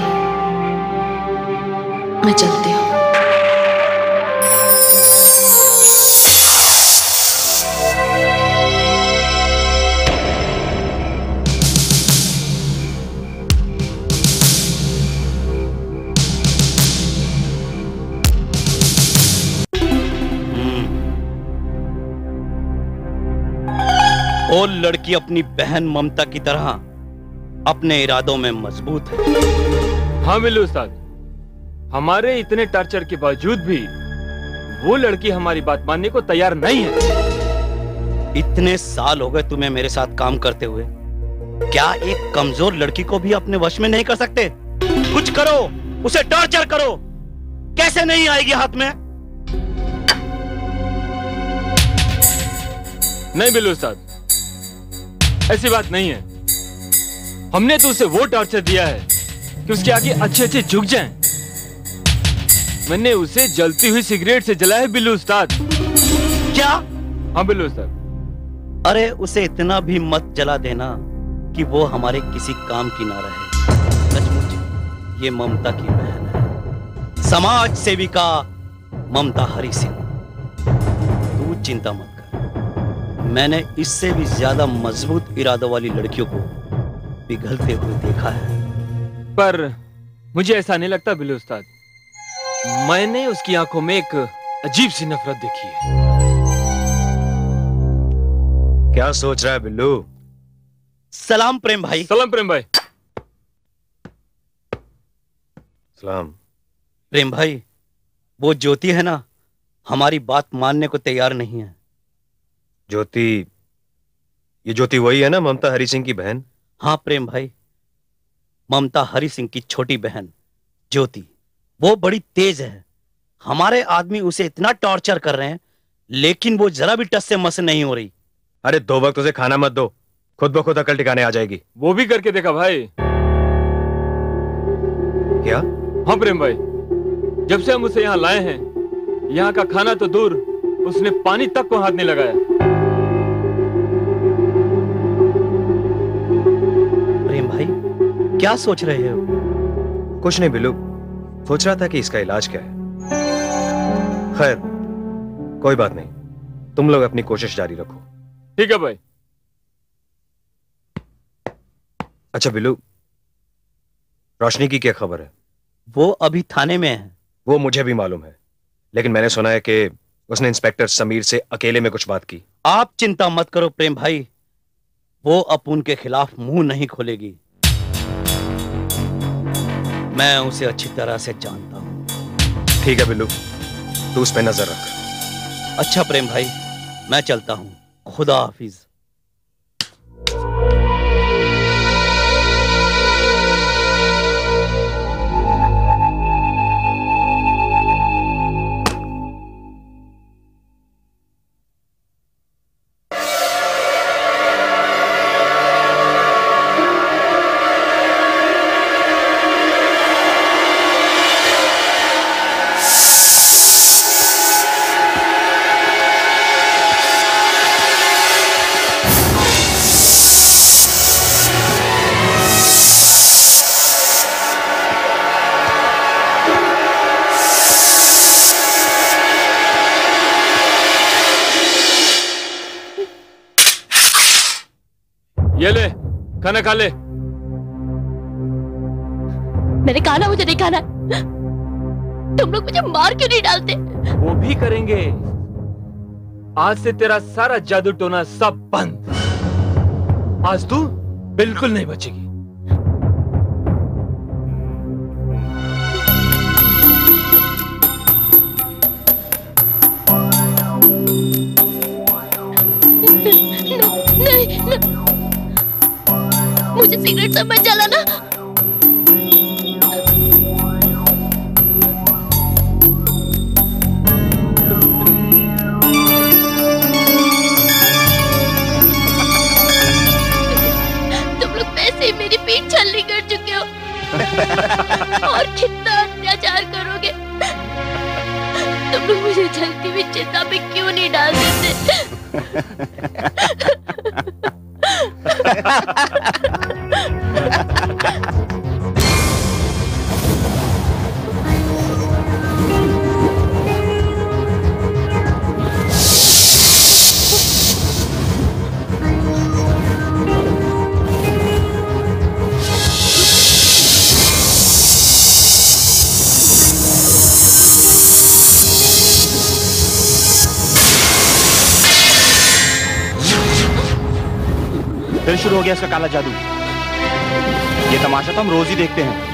मैं चलती हूँ। वो लड़की अपनी बहन ममता की तरह अपने इरादों में मजबूत है। हाँ मिल्लू उस्ताद, हमारे इतने टॉर्चर के बावजूद भी वो लड़की हमारी बात मानने को तैयार नहीं है। इतने साल हो गए तुम्हें मेरे साथ काम करते हुए, क्या एक कमजोर लड़की को भी अपने वश में नहीं कर सकते? कुछ करो, उसे टॉर्चर करो। कैसे नहीं आएगी हाथ में? नहीं मिल्लू उस्ताद, ऐसी बात नहीं है। हमने तो उसे वो टॉर्चर दिया है कि उसके आगे अच्छे अच्छे झुक जाएं। मैंने उसे जलती हुई सिगरेट से जलाया है बिल्लू उस्ताद। क्या? हाँ बिल्लू उस्ताद, अरे उसे इतना भी मत जला देना कि वो हमारे किसी काम की ना रहे। सचमुच ये ममता की बहन है, समाज सेविका ममता हरि सिंह। तू चिंता मत कर, मैंने इससे भी ज्यादा मजबूत इरादों वाली लड़कियों को पिघलते हुए देखा है। पर मुझे ऐसा नहीं लगता बिल्लू उस्ताद, मैंने उसकी आंखों में एक अजीब सी नफरत देखी है। क्या सोच रहा है बिल्लू? सलाम प्रेम भाई। सलाम प्रेम भाई। सलाम प्रेम भाई, वो ज्योति है ना, हमारी बात मानने को तैयार नहीं है। ज्योति? ये ज्योति वही है ना, ममता हरि सिंह की बहन? हाँ प्रेम भाई, ममता हरि सिंह की छोटी बहन ज्योति। वो बड़ी तेज है, हमारे आदमी उसे इतना टॉर्चर कर रहे हैं लेकिन वो जरा भी टस से मस नहीं हो रही। अरे दो वक्त उसे खाना मत दो, खुद ब खुद अकल टिकाने आ जाएगी। वो भी करके देखा भाई। क्या? हाँ प्रेम भाई, जब से हम उसे यहाँ लाए हैं, यहाँ का खाना तो दूर, उसने पानी तक को हाथ नहीं लगाया। प्रेम भाई क्या सोच रहे हो? कुछ नहीं बिल्लू, सोच रहा था कि इसका इलाज क्या है। खैर कोई बात नहीं, तुम लोग अपनी कोशिश जारी रखो। ठीक है भाई। अच्छा बिल्लू, रोशनी की क्या खबर है? वो अभी थाने में है। वो मुझे भी मालूम है, लेकिन मैंने सुना है कि उसने इंस्पेक्टर समीर से अकेले में कुछ बात की। आप चिंता मत करो प्रेम भाई, वो अपुन के खिलाफ मुंह नहीं खोलेगी। मैं उसे अच्छी तरह से जानता हूं। ठीक है बिल्लू, तू उस पे नजर रख। अच्छा प्रेम भाई, मैं चलता हूं। खुदा हाफिज। ये ले, खाना खा ले। मैंने कहा ना मुझे नहीं खाना। तुम लोग मुझे मार क्यों नहीं डालते? वो भी करेंगे। आज से तेरा सारा जादू टोना सब बंद। आज तू बिल्कुल नहीं बचेगी। नहीं, नहीं। मुझे सिगरेट से मत जलाना। तुम लोग वैसे ही मेरी पीठ छलनी कर चुके हो और कितना अत्याचार करोगे। तुम लोग मुझे जलती हुई चिता पे क्यों नहीं डाल देते? फिर शुरू हो गया इसका काला जादू। ये तमाशा तो हम रोज ही देखते हैं।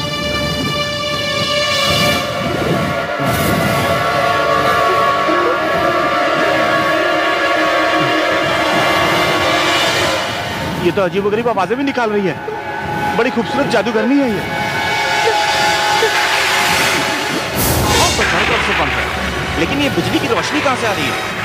ये तो अजीबोगरीब आवाजें भी निकाल रही है। बड़ी खूबसूरत जादूगरनी है ये। बहुत तो चारों तरफ से बंद है, लेकिन ये बिजली की रोशनी कहां से आ रही है?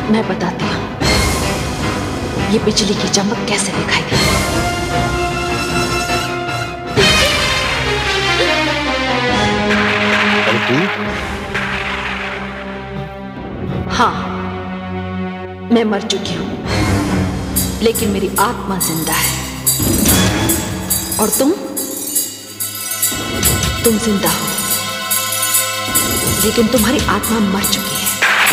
मैं बताती हूँ ये बिजली की चमक कैसे दिखाई दी। अरे तू? हाँ, मैं मर चुकी हूं, लेकिन मेरी आत्मा जिंदा है। और तुम तुम जिंदा हो, लेकिन तुम्हारी आत्मा मर चुकी है।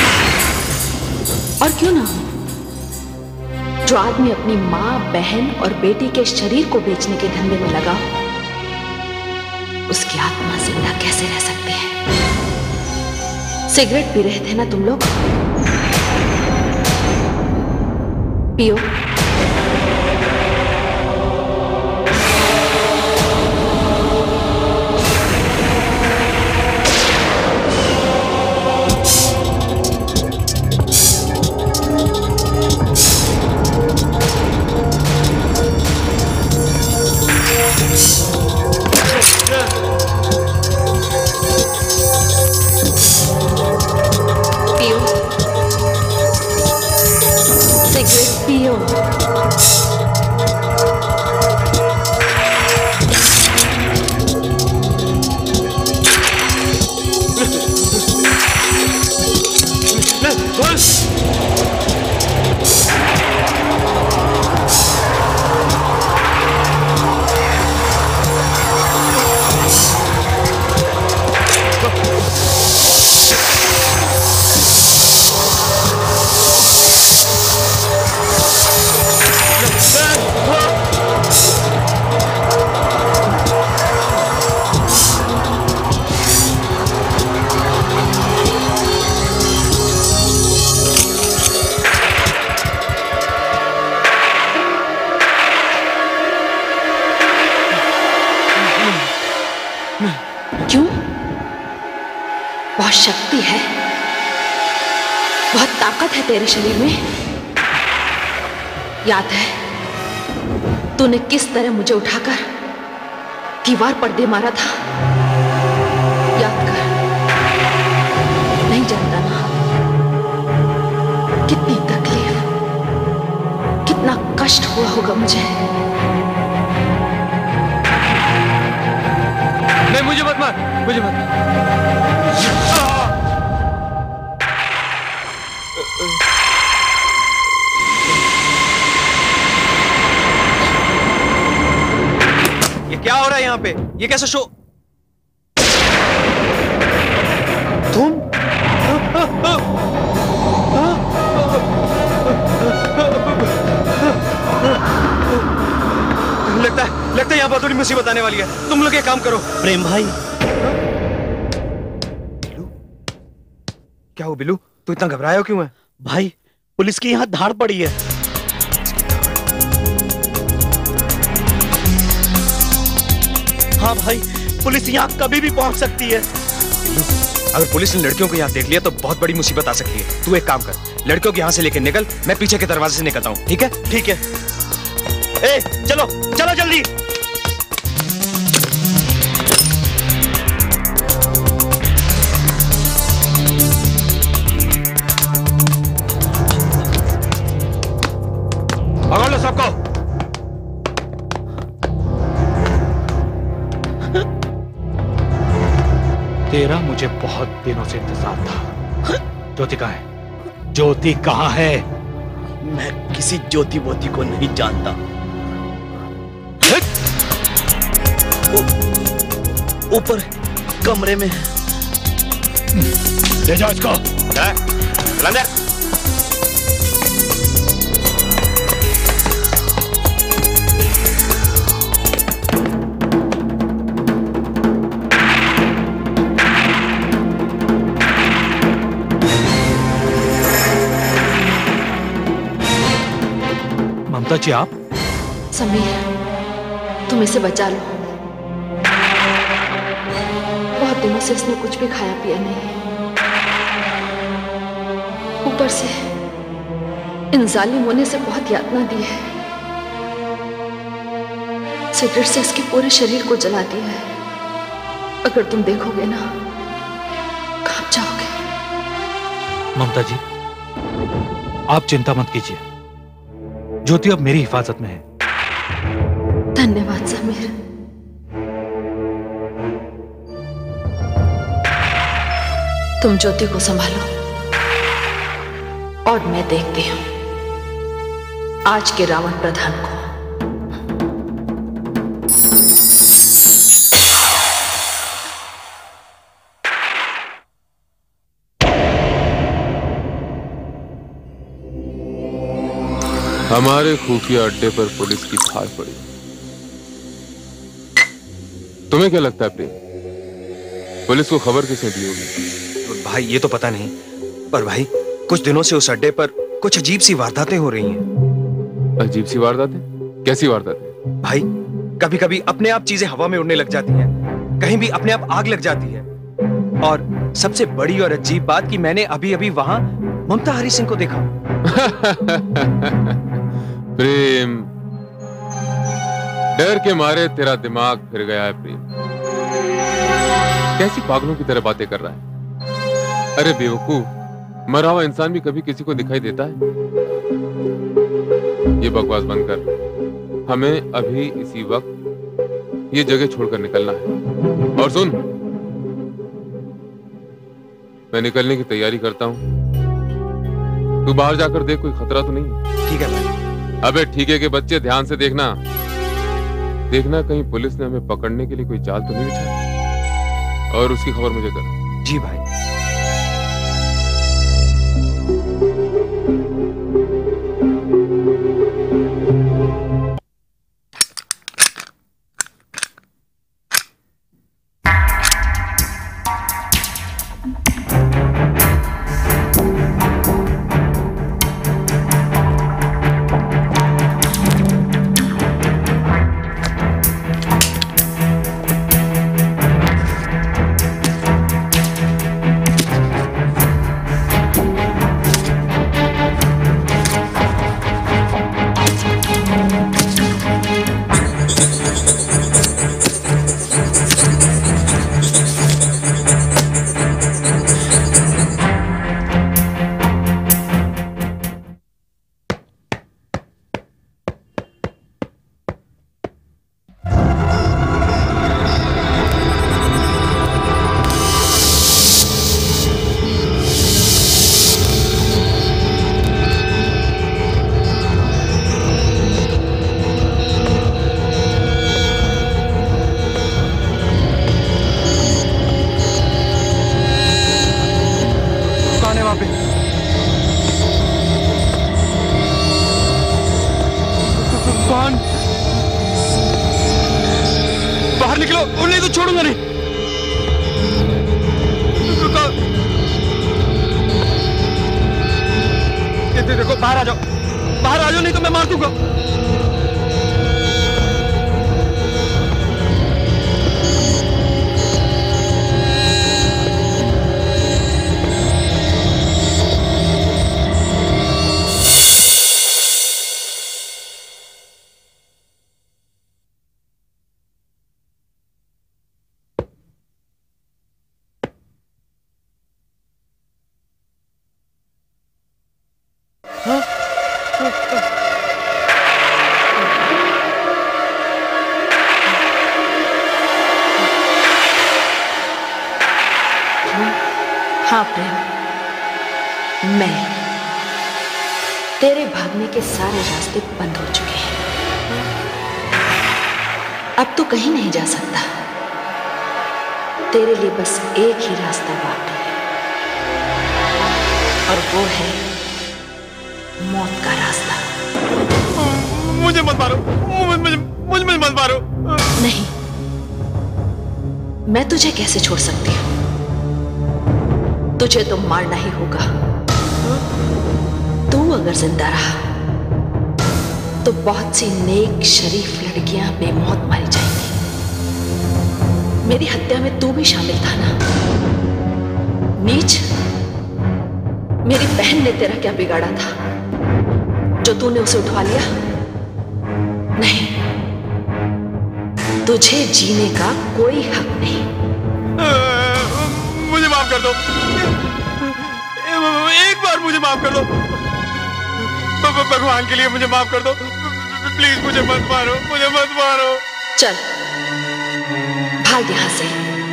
और क्यों ना हो, जो आदमी अपनी माँ, बहन और बेटी के शरीर को बेचने के धंधे में लगा हो, उसकी आत्मा जिंदा कैसे रह सकती है? सिगरेट पी रहे थे ना तुम लोग? पियो। बहुत शक्ति है, बहुत ताकत है तेरे शरीर में। याद है तूने किस तरह मुझे उठाकर दीवार पर दे मारा था? याद कर। नहीं जानता ना कितनी तकलीफ, कितना कष्ट हुआ होगा मुझे। नहीं, मुझे मत मार, मुझे मत मार। ये क्या हो रहा है यहाँ पे? ये कैसा शो? तुम? लगता है लगता है यहाँ बहुत बड़ी मुसीबत आने वाली है। तुम लोग एक काम करो। प्रेम भाई। क्या हो बिल्लू, तू इतना घबराया क्यों है? भाई पुलिस की यहाँ धाड़ पड़ी है। हाँ भाई, पुलिस यहाँ कभी भी पहुंच सकती है। बिल्लू, अगर पुलिस ने लड़कियों को यहाँ देख लिया तो बहुत बड़ी मुसीबत आ सकती है। तू एक काम कर, लड़कियों को यहाँ से लेकर निकल, मैं पीछे के दरवाजे से निकलता हूँ। ठीक है? ठीक है। ए, चलो चलो जल्दी। पकड़ लो सबको। तेरा मुझे बहुत दिनों से इंतजार था। ज्योति कहाँ है? ज्योति कहाँ है? मैं किसी ज्योति बोती को नहीं जानता। ऊपर कमरे में है। ले जाओ इसको। अंदर। ममता जी आप? समीर, तुम इसे बचा लो। बहुत दिनों से इसने कुछ भी खाया पिया नहीं है। ऊपर से इन जालिमों ने से बहुत यातना दी है। सिगरेट से इसके पूरे शरीर को जला दिया है। अगर तुम देखोगे ना, कांप जाओगे। ममता जी, आप चिंता मत कीजिए, ज्योति अब मेरी हिफाजत में है। धन्यवाद समीर। तुम ज्योति को संभालो और मैं देखती हूं आज के रावण प्रधान को। हमारे खुफिया अड्डे पर पुलिस की धार पड़ी। तुम्हें क्या लगता है प्रेम, पुलिस को खबर किसने दी होगी? भाई ये तो पता नहीं, पर भाई कुछ दिनों से उस अड्डे पर कुछ अजीब सी वारदातें हो रही हैं। अजीब सी वारदातें? कैसी वारदातें? भाई कभी कभी अपने आप चीजें हवा में उड़ने लग जाती हैं, कहीं भी अपने आप आग लग जाती है, और सबसे बड़ी और अजीब बात कि मैंने अभी अभी वहां ममता हरी सिंह को देखा। प्रेम, डर के मारे तेरा दिमाग फिर गया है प्रेम। कैसी पागलों की तरह बातें कर रहा है? अरे बेवकूफ, मरा हुआ इंसान भी कभी किसी को दिखाई देता है? ये बकवास बंद कर, हमें अभी इसी वक्त ये जगह छोड़कर निकलना है। और सुन, मैं निकलने की तैयारी करता हूं, तू बाहर जाकर देख कोई खतरा तो नहीं। ठीक है भाई। अबे ठीक है कि बच्चे ध्यान से देखना, देखना कहीं पुलिस ने हमें पकड़ने के लिए कोई चाल तो नहीं बिछाई, और उसकी खबर मुझे कर। जी भाई। हाँ प्रेम, मैं तेरे भागने के सारे रास्ते बंद हो चुके हैं। अब तू कहीं नहीं जा सकता। तेरे लिए बस एक ही रास्ता बाकी है, और वो है मौत का रास्ता। मुझे मत मारो, मुझे मुझे मुझे मत मारो। नहीं, मैं तुझे कैसे छोड़ सकती हूँ? तुझे तो मारना ही होगा। तू अगर जिंदा रहा तो बहुत सी नेक शरीफ लड़कियां बेमौत मारी जाएंगी। मेरी हत्या में तू भी शामिल था ना? नीच, मेरी बहन ने तेरा क्या बिगाड़ा था जो तूने उसे उठवा लिया? नहीं, तुझे जीने का कोई हक नहीं। मुझे माफ कर दो, एक बार मुझे माफ कर दो, भगवान के लिए मुझे माफ कर दो, प्लीज मुझे मत मारो, मुझे मत मारो। चल भाग यहां से।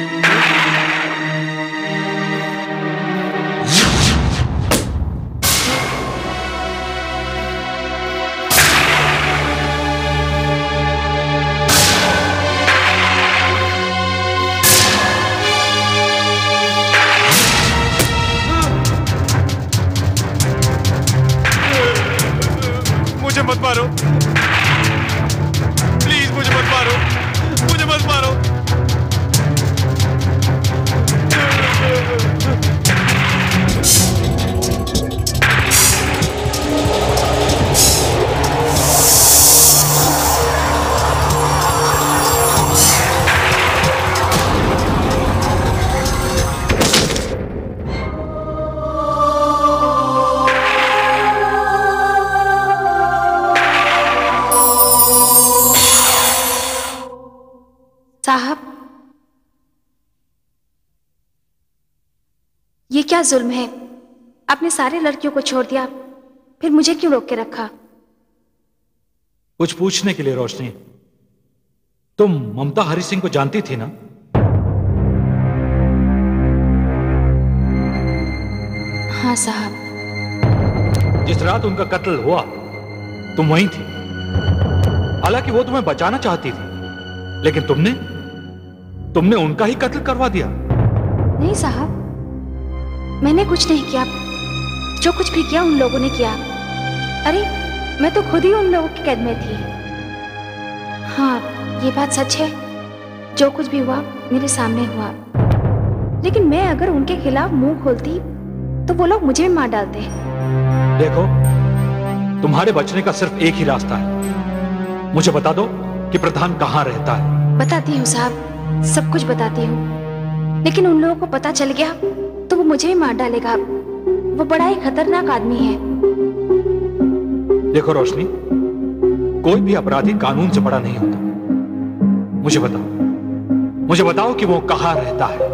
मुझे मत मारो, प्लीज मुझे मत मारो, मुझे मत मारो। साहब, ये क्या जुल्म है? आपने सारे लड़कियों को छोड़ दिया, फिर मुझे क्यों रोक के रखा? कुछ पूछने के लिए रोशनी, तुम ममता हरि सिंह को जानती थी ना? हाँ साहब। जिस रात उनका कत्ल हुआ तुम वहीं थी। हालांकि वो तुम्हें बचाना चाहती थी, लेकिन तुमने तुमने उनका ही कत्ल करवा दिया। नहीं साहब, मैंने कुछ नहीं किया। जो कुछ भी किया उन लोगों ने किया। अरे मैं तो खुद ही उन लोगों की कैद में थी। हाँ, ये बात सच है, जो कुछ भी हुआ मेरे सामने हुआ। लेकिन मैं अगर उनके खिलाफ मुंह खोलती तो वो लोग मुझे भी मार डालते। देखो, तुम्हारे बचने का सिर्फ एक ही रास्ता है। मुझे बता दो कि प्रधान कहाँ रहता है। बताती हूँ साहब, सब कुछ बताती हूँ। लेकिन उन लोगों को पता चल गया तो वो मुझे ही मार डालेगा। वो बड़ा ही खतरनाक आदमी है। देखो रोशनी, कोई भी अपराधी कानून से बड़ा नहीं होता। मुझे बताओ, मुझे बताओ कि वो कहाँ रहता है।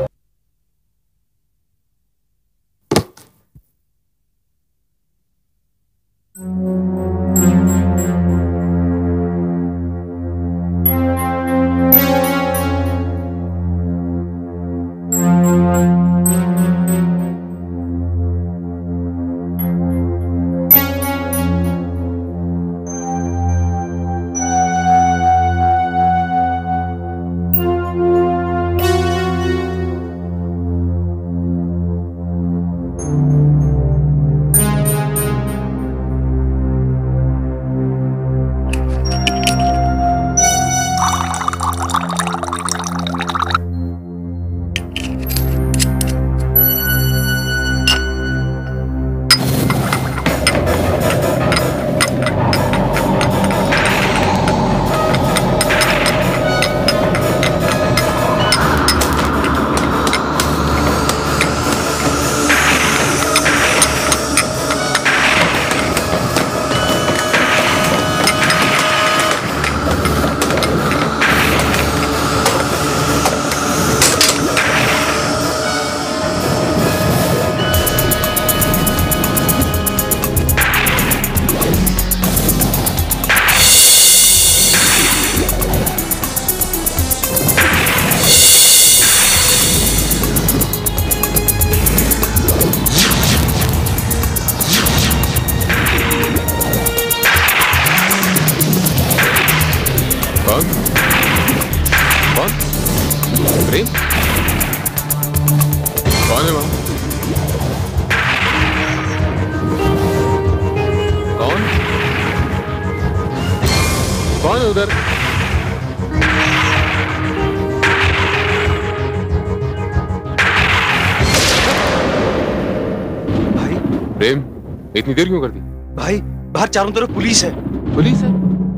इतनी देर क्यों कर दी? भाई बाहर चारों तरफ पुलिस है। पुलिस है?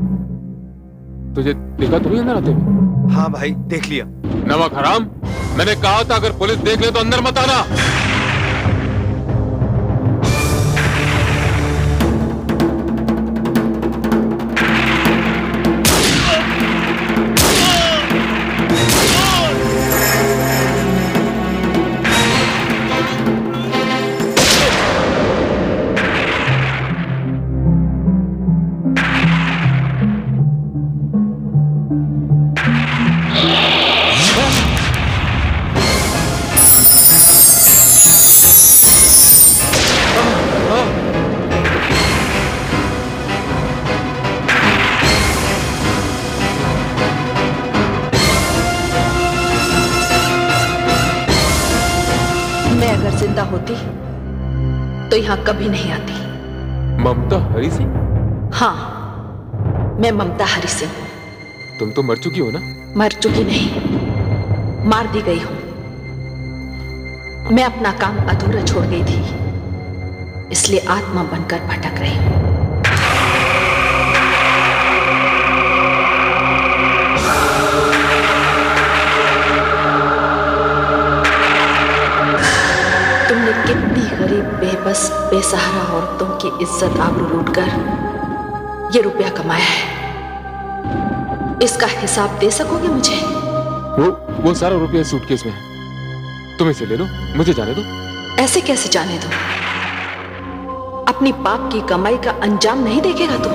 तुझे देखा तुम्हें अंदर आते हुए? हाँ भाई देख लिया। नमक हराम, मैंने कहा था अगर पुलिस देख ले तो अंदर मत आना। जिंदा होती तो यहां कभी नहीं आती। ममता हरी सिंह? हाँ, मैं ममता हरी सिंह। तुम तो मर चुकी हो ना? मर चुकी नहीं, मार दी गई हूं। मैं अपना काम अधूरा छोड़ गई थी, इसलिए आत्मा बनकर भटक रही हूं। तुमने कितनी गरीब, बेबस, बेसहारा औरतों की इज्जत आबरू लूटकर ये रुपया कमाया है। इसका हिसाब दे सकोगे मुझे? वो वो सारा रुपया सूटकेस में है, तुम इसे ले लो, मुझे जाने दो। ऐसे कैसे जाने दो? अपनी पाप की कमाई का अंजाम नहीं देखेगा तू?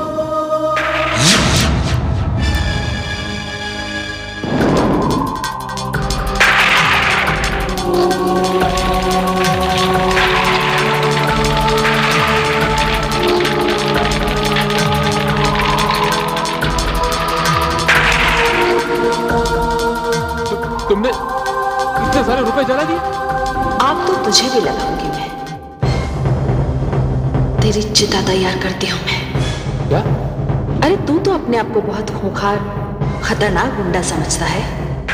तुमने इतने सारे रुपए जला दिए? आप तो तुझे भी लगाऊंगी मैं। तेरी चिता तैयार करती हूं मैं। क्या? अरे तू तो अपने आप को बहुत खूंखार, खतरनाक गुंडा समझता है।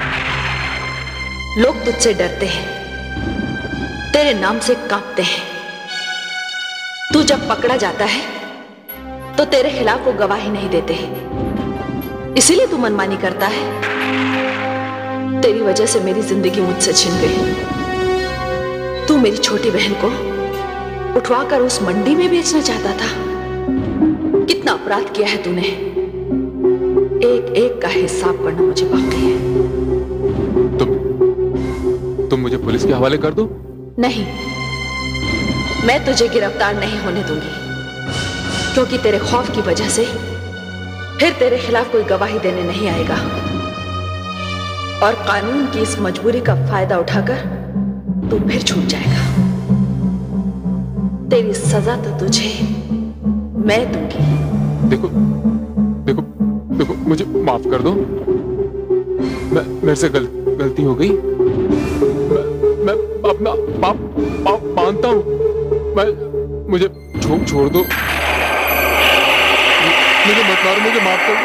लोग तुझसे डरते हैं, तेरे नाम से कांपते हैं। तू जब पकड़ा जाता है तो तेरे खिलाफ वो गवाही नहीं देते, इसीलिए तू मनमानी करता है। तेरी वजह से मेरी जिंदगी मुझसे छिन गई। तू मेरी छोटी बहन को उठवाकर उस मंडी में बेचना चाहता था। कितना अपराध किया है तूने, एक एक का हिसाब करना मुझे बाकी है। तुम तुम मुझे पुलिस के हवाले कर दो? नहीं, मैं तुझे गिरफ्तार नहीं होने दूंगी, क्योंकि तेरे खौफ की वजह से फिर तेरे खिलाफ कोई गवाही देने नहीं आएगा, और कानून की इस मजबूरी का फायदा उठाकर तू फिर छूट जाएगा। तेरी सजा तो तुझे मैं दूंगी। देखो देखो देखो मुझे माफ कर दो, मैं मेरे से गल, गलती हो गई। मैं, मैं अपना पाप पाप मानता हूँ। मैं मुझे छोड़ छोड़ दो, मुझे मत मारो, मुझे माफ कर दो।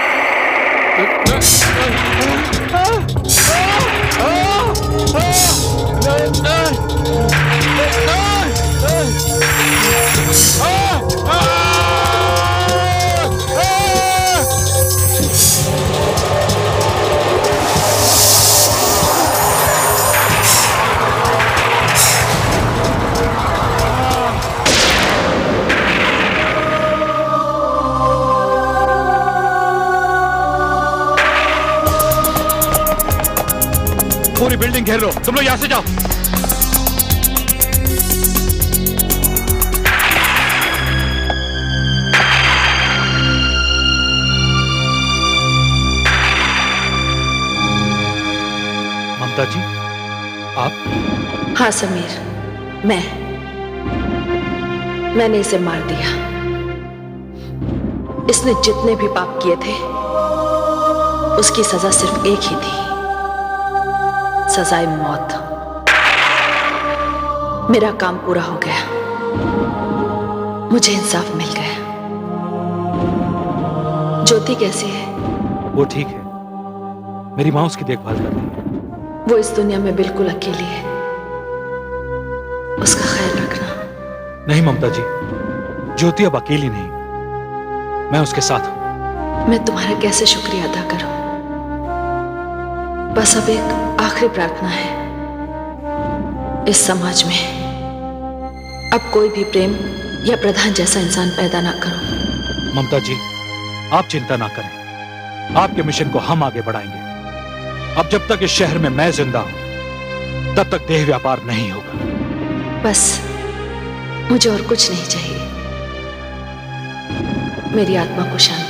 पूरी बिल्डिंग घेर लो, तुम लोग यहां से जाओ। ममता जी, आप? हाँ समीर, मैं मैंने इसे मार दिया। इसने जितने भी पाप किए थे उसकी सजा सिर्फ एक ही थी, सजाए मौत। मेरा काम पूरा हो गया, मुझे इंसाफ मिल गया। ज्योति कैसी है? वो ठीक है, मेरी माँ उसकी देखभाल कर रही है। वो इस दुनिया में बिल्कुल अकेली है, उसका ख्याल रखना। नहीं ममता जी, ज्योति अब अकेली नहीं, मैं उसके साथ हूं। मैं तुम्हारा कैसे शुक्रिया अदा करूं? बस अब एक आखिरी प्रार्थना है, इस समाज में अब कोई भी प्रेम या प्रधान जैसा इंसान पैदा ना करो। ममता जी, आप चिंता ना करें, आपके मिशन को हम आगे बढ़ाएंगे। अब जब तक इस शहर में मैं जिंदा हूं, तब तक देह व्यापार नहीं होगा। बस मुझे और कुछ नहीं चाहिए, मेरी आत्मा को शांति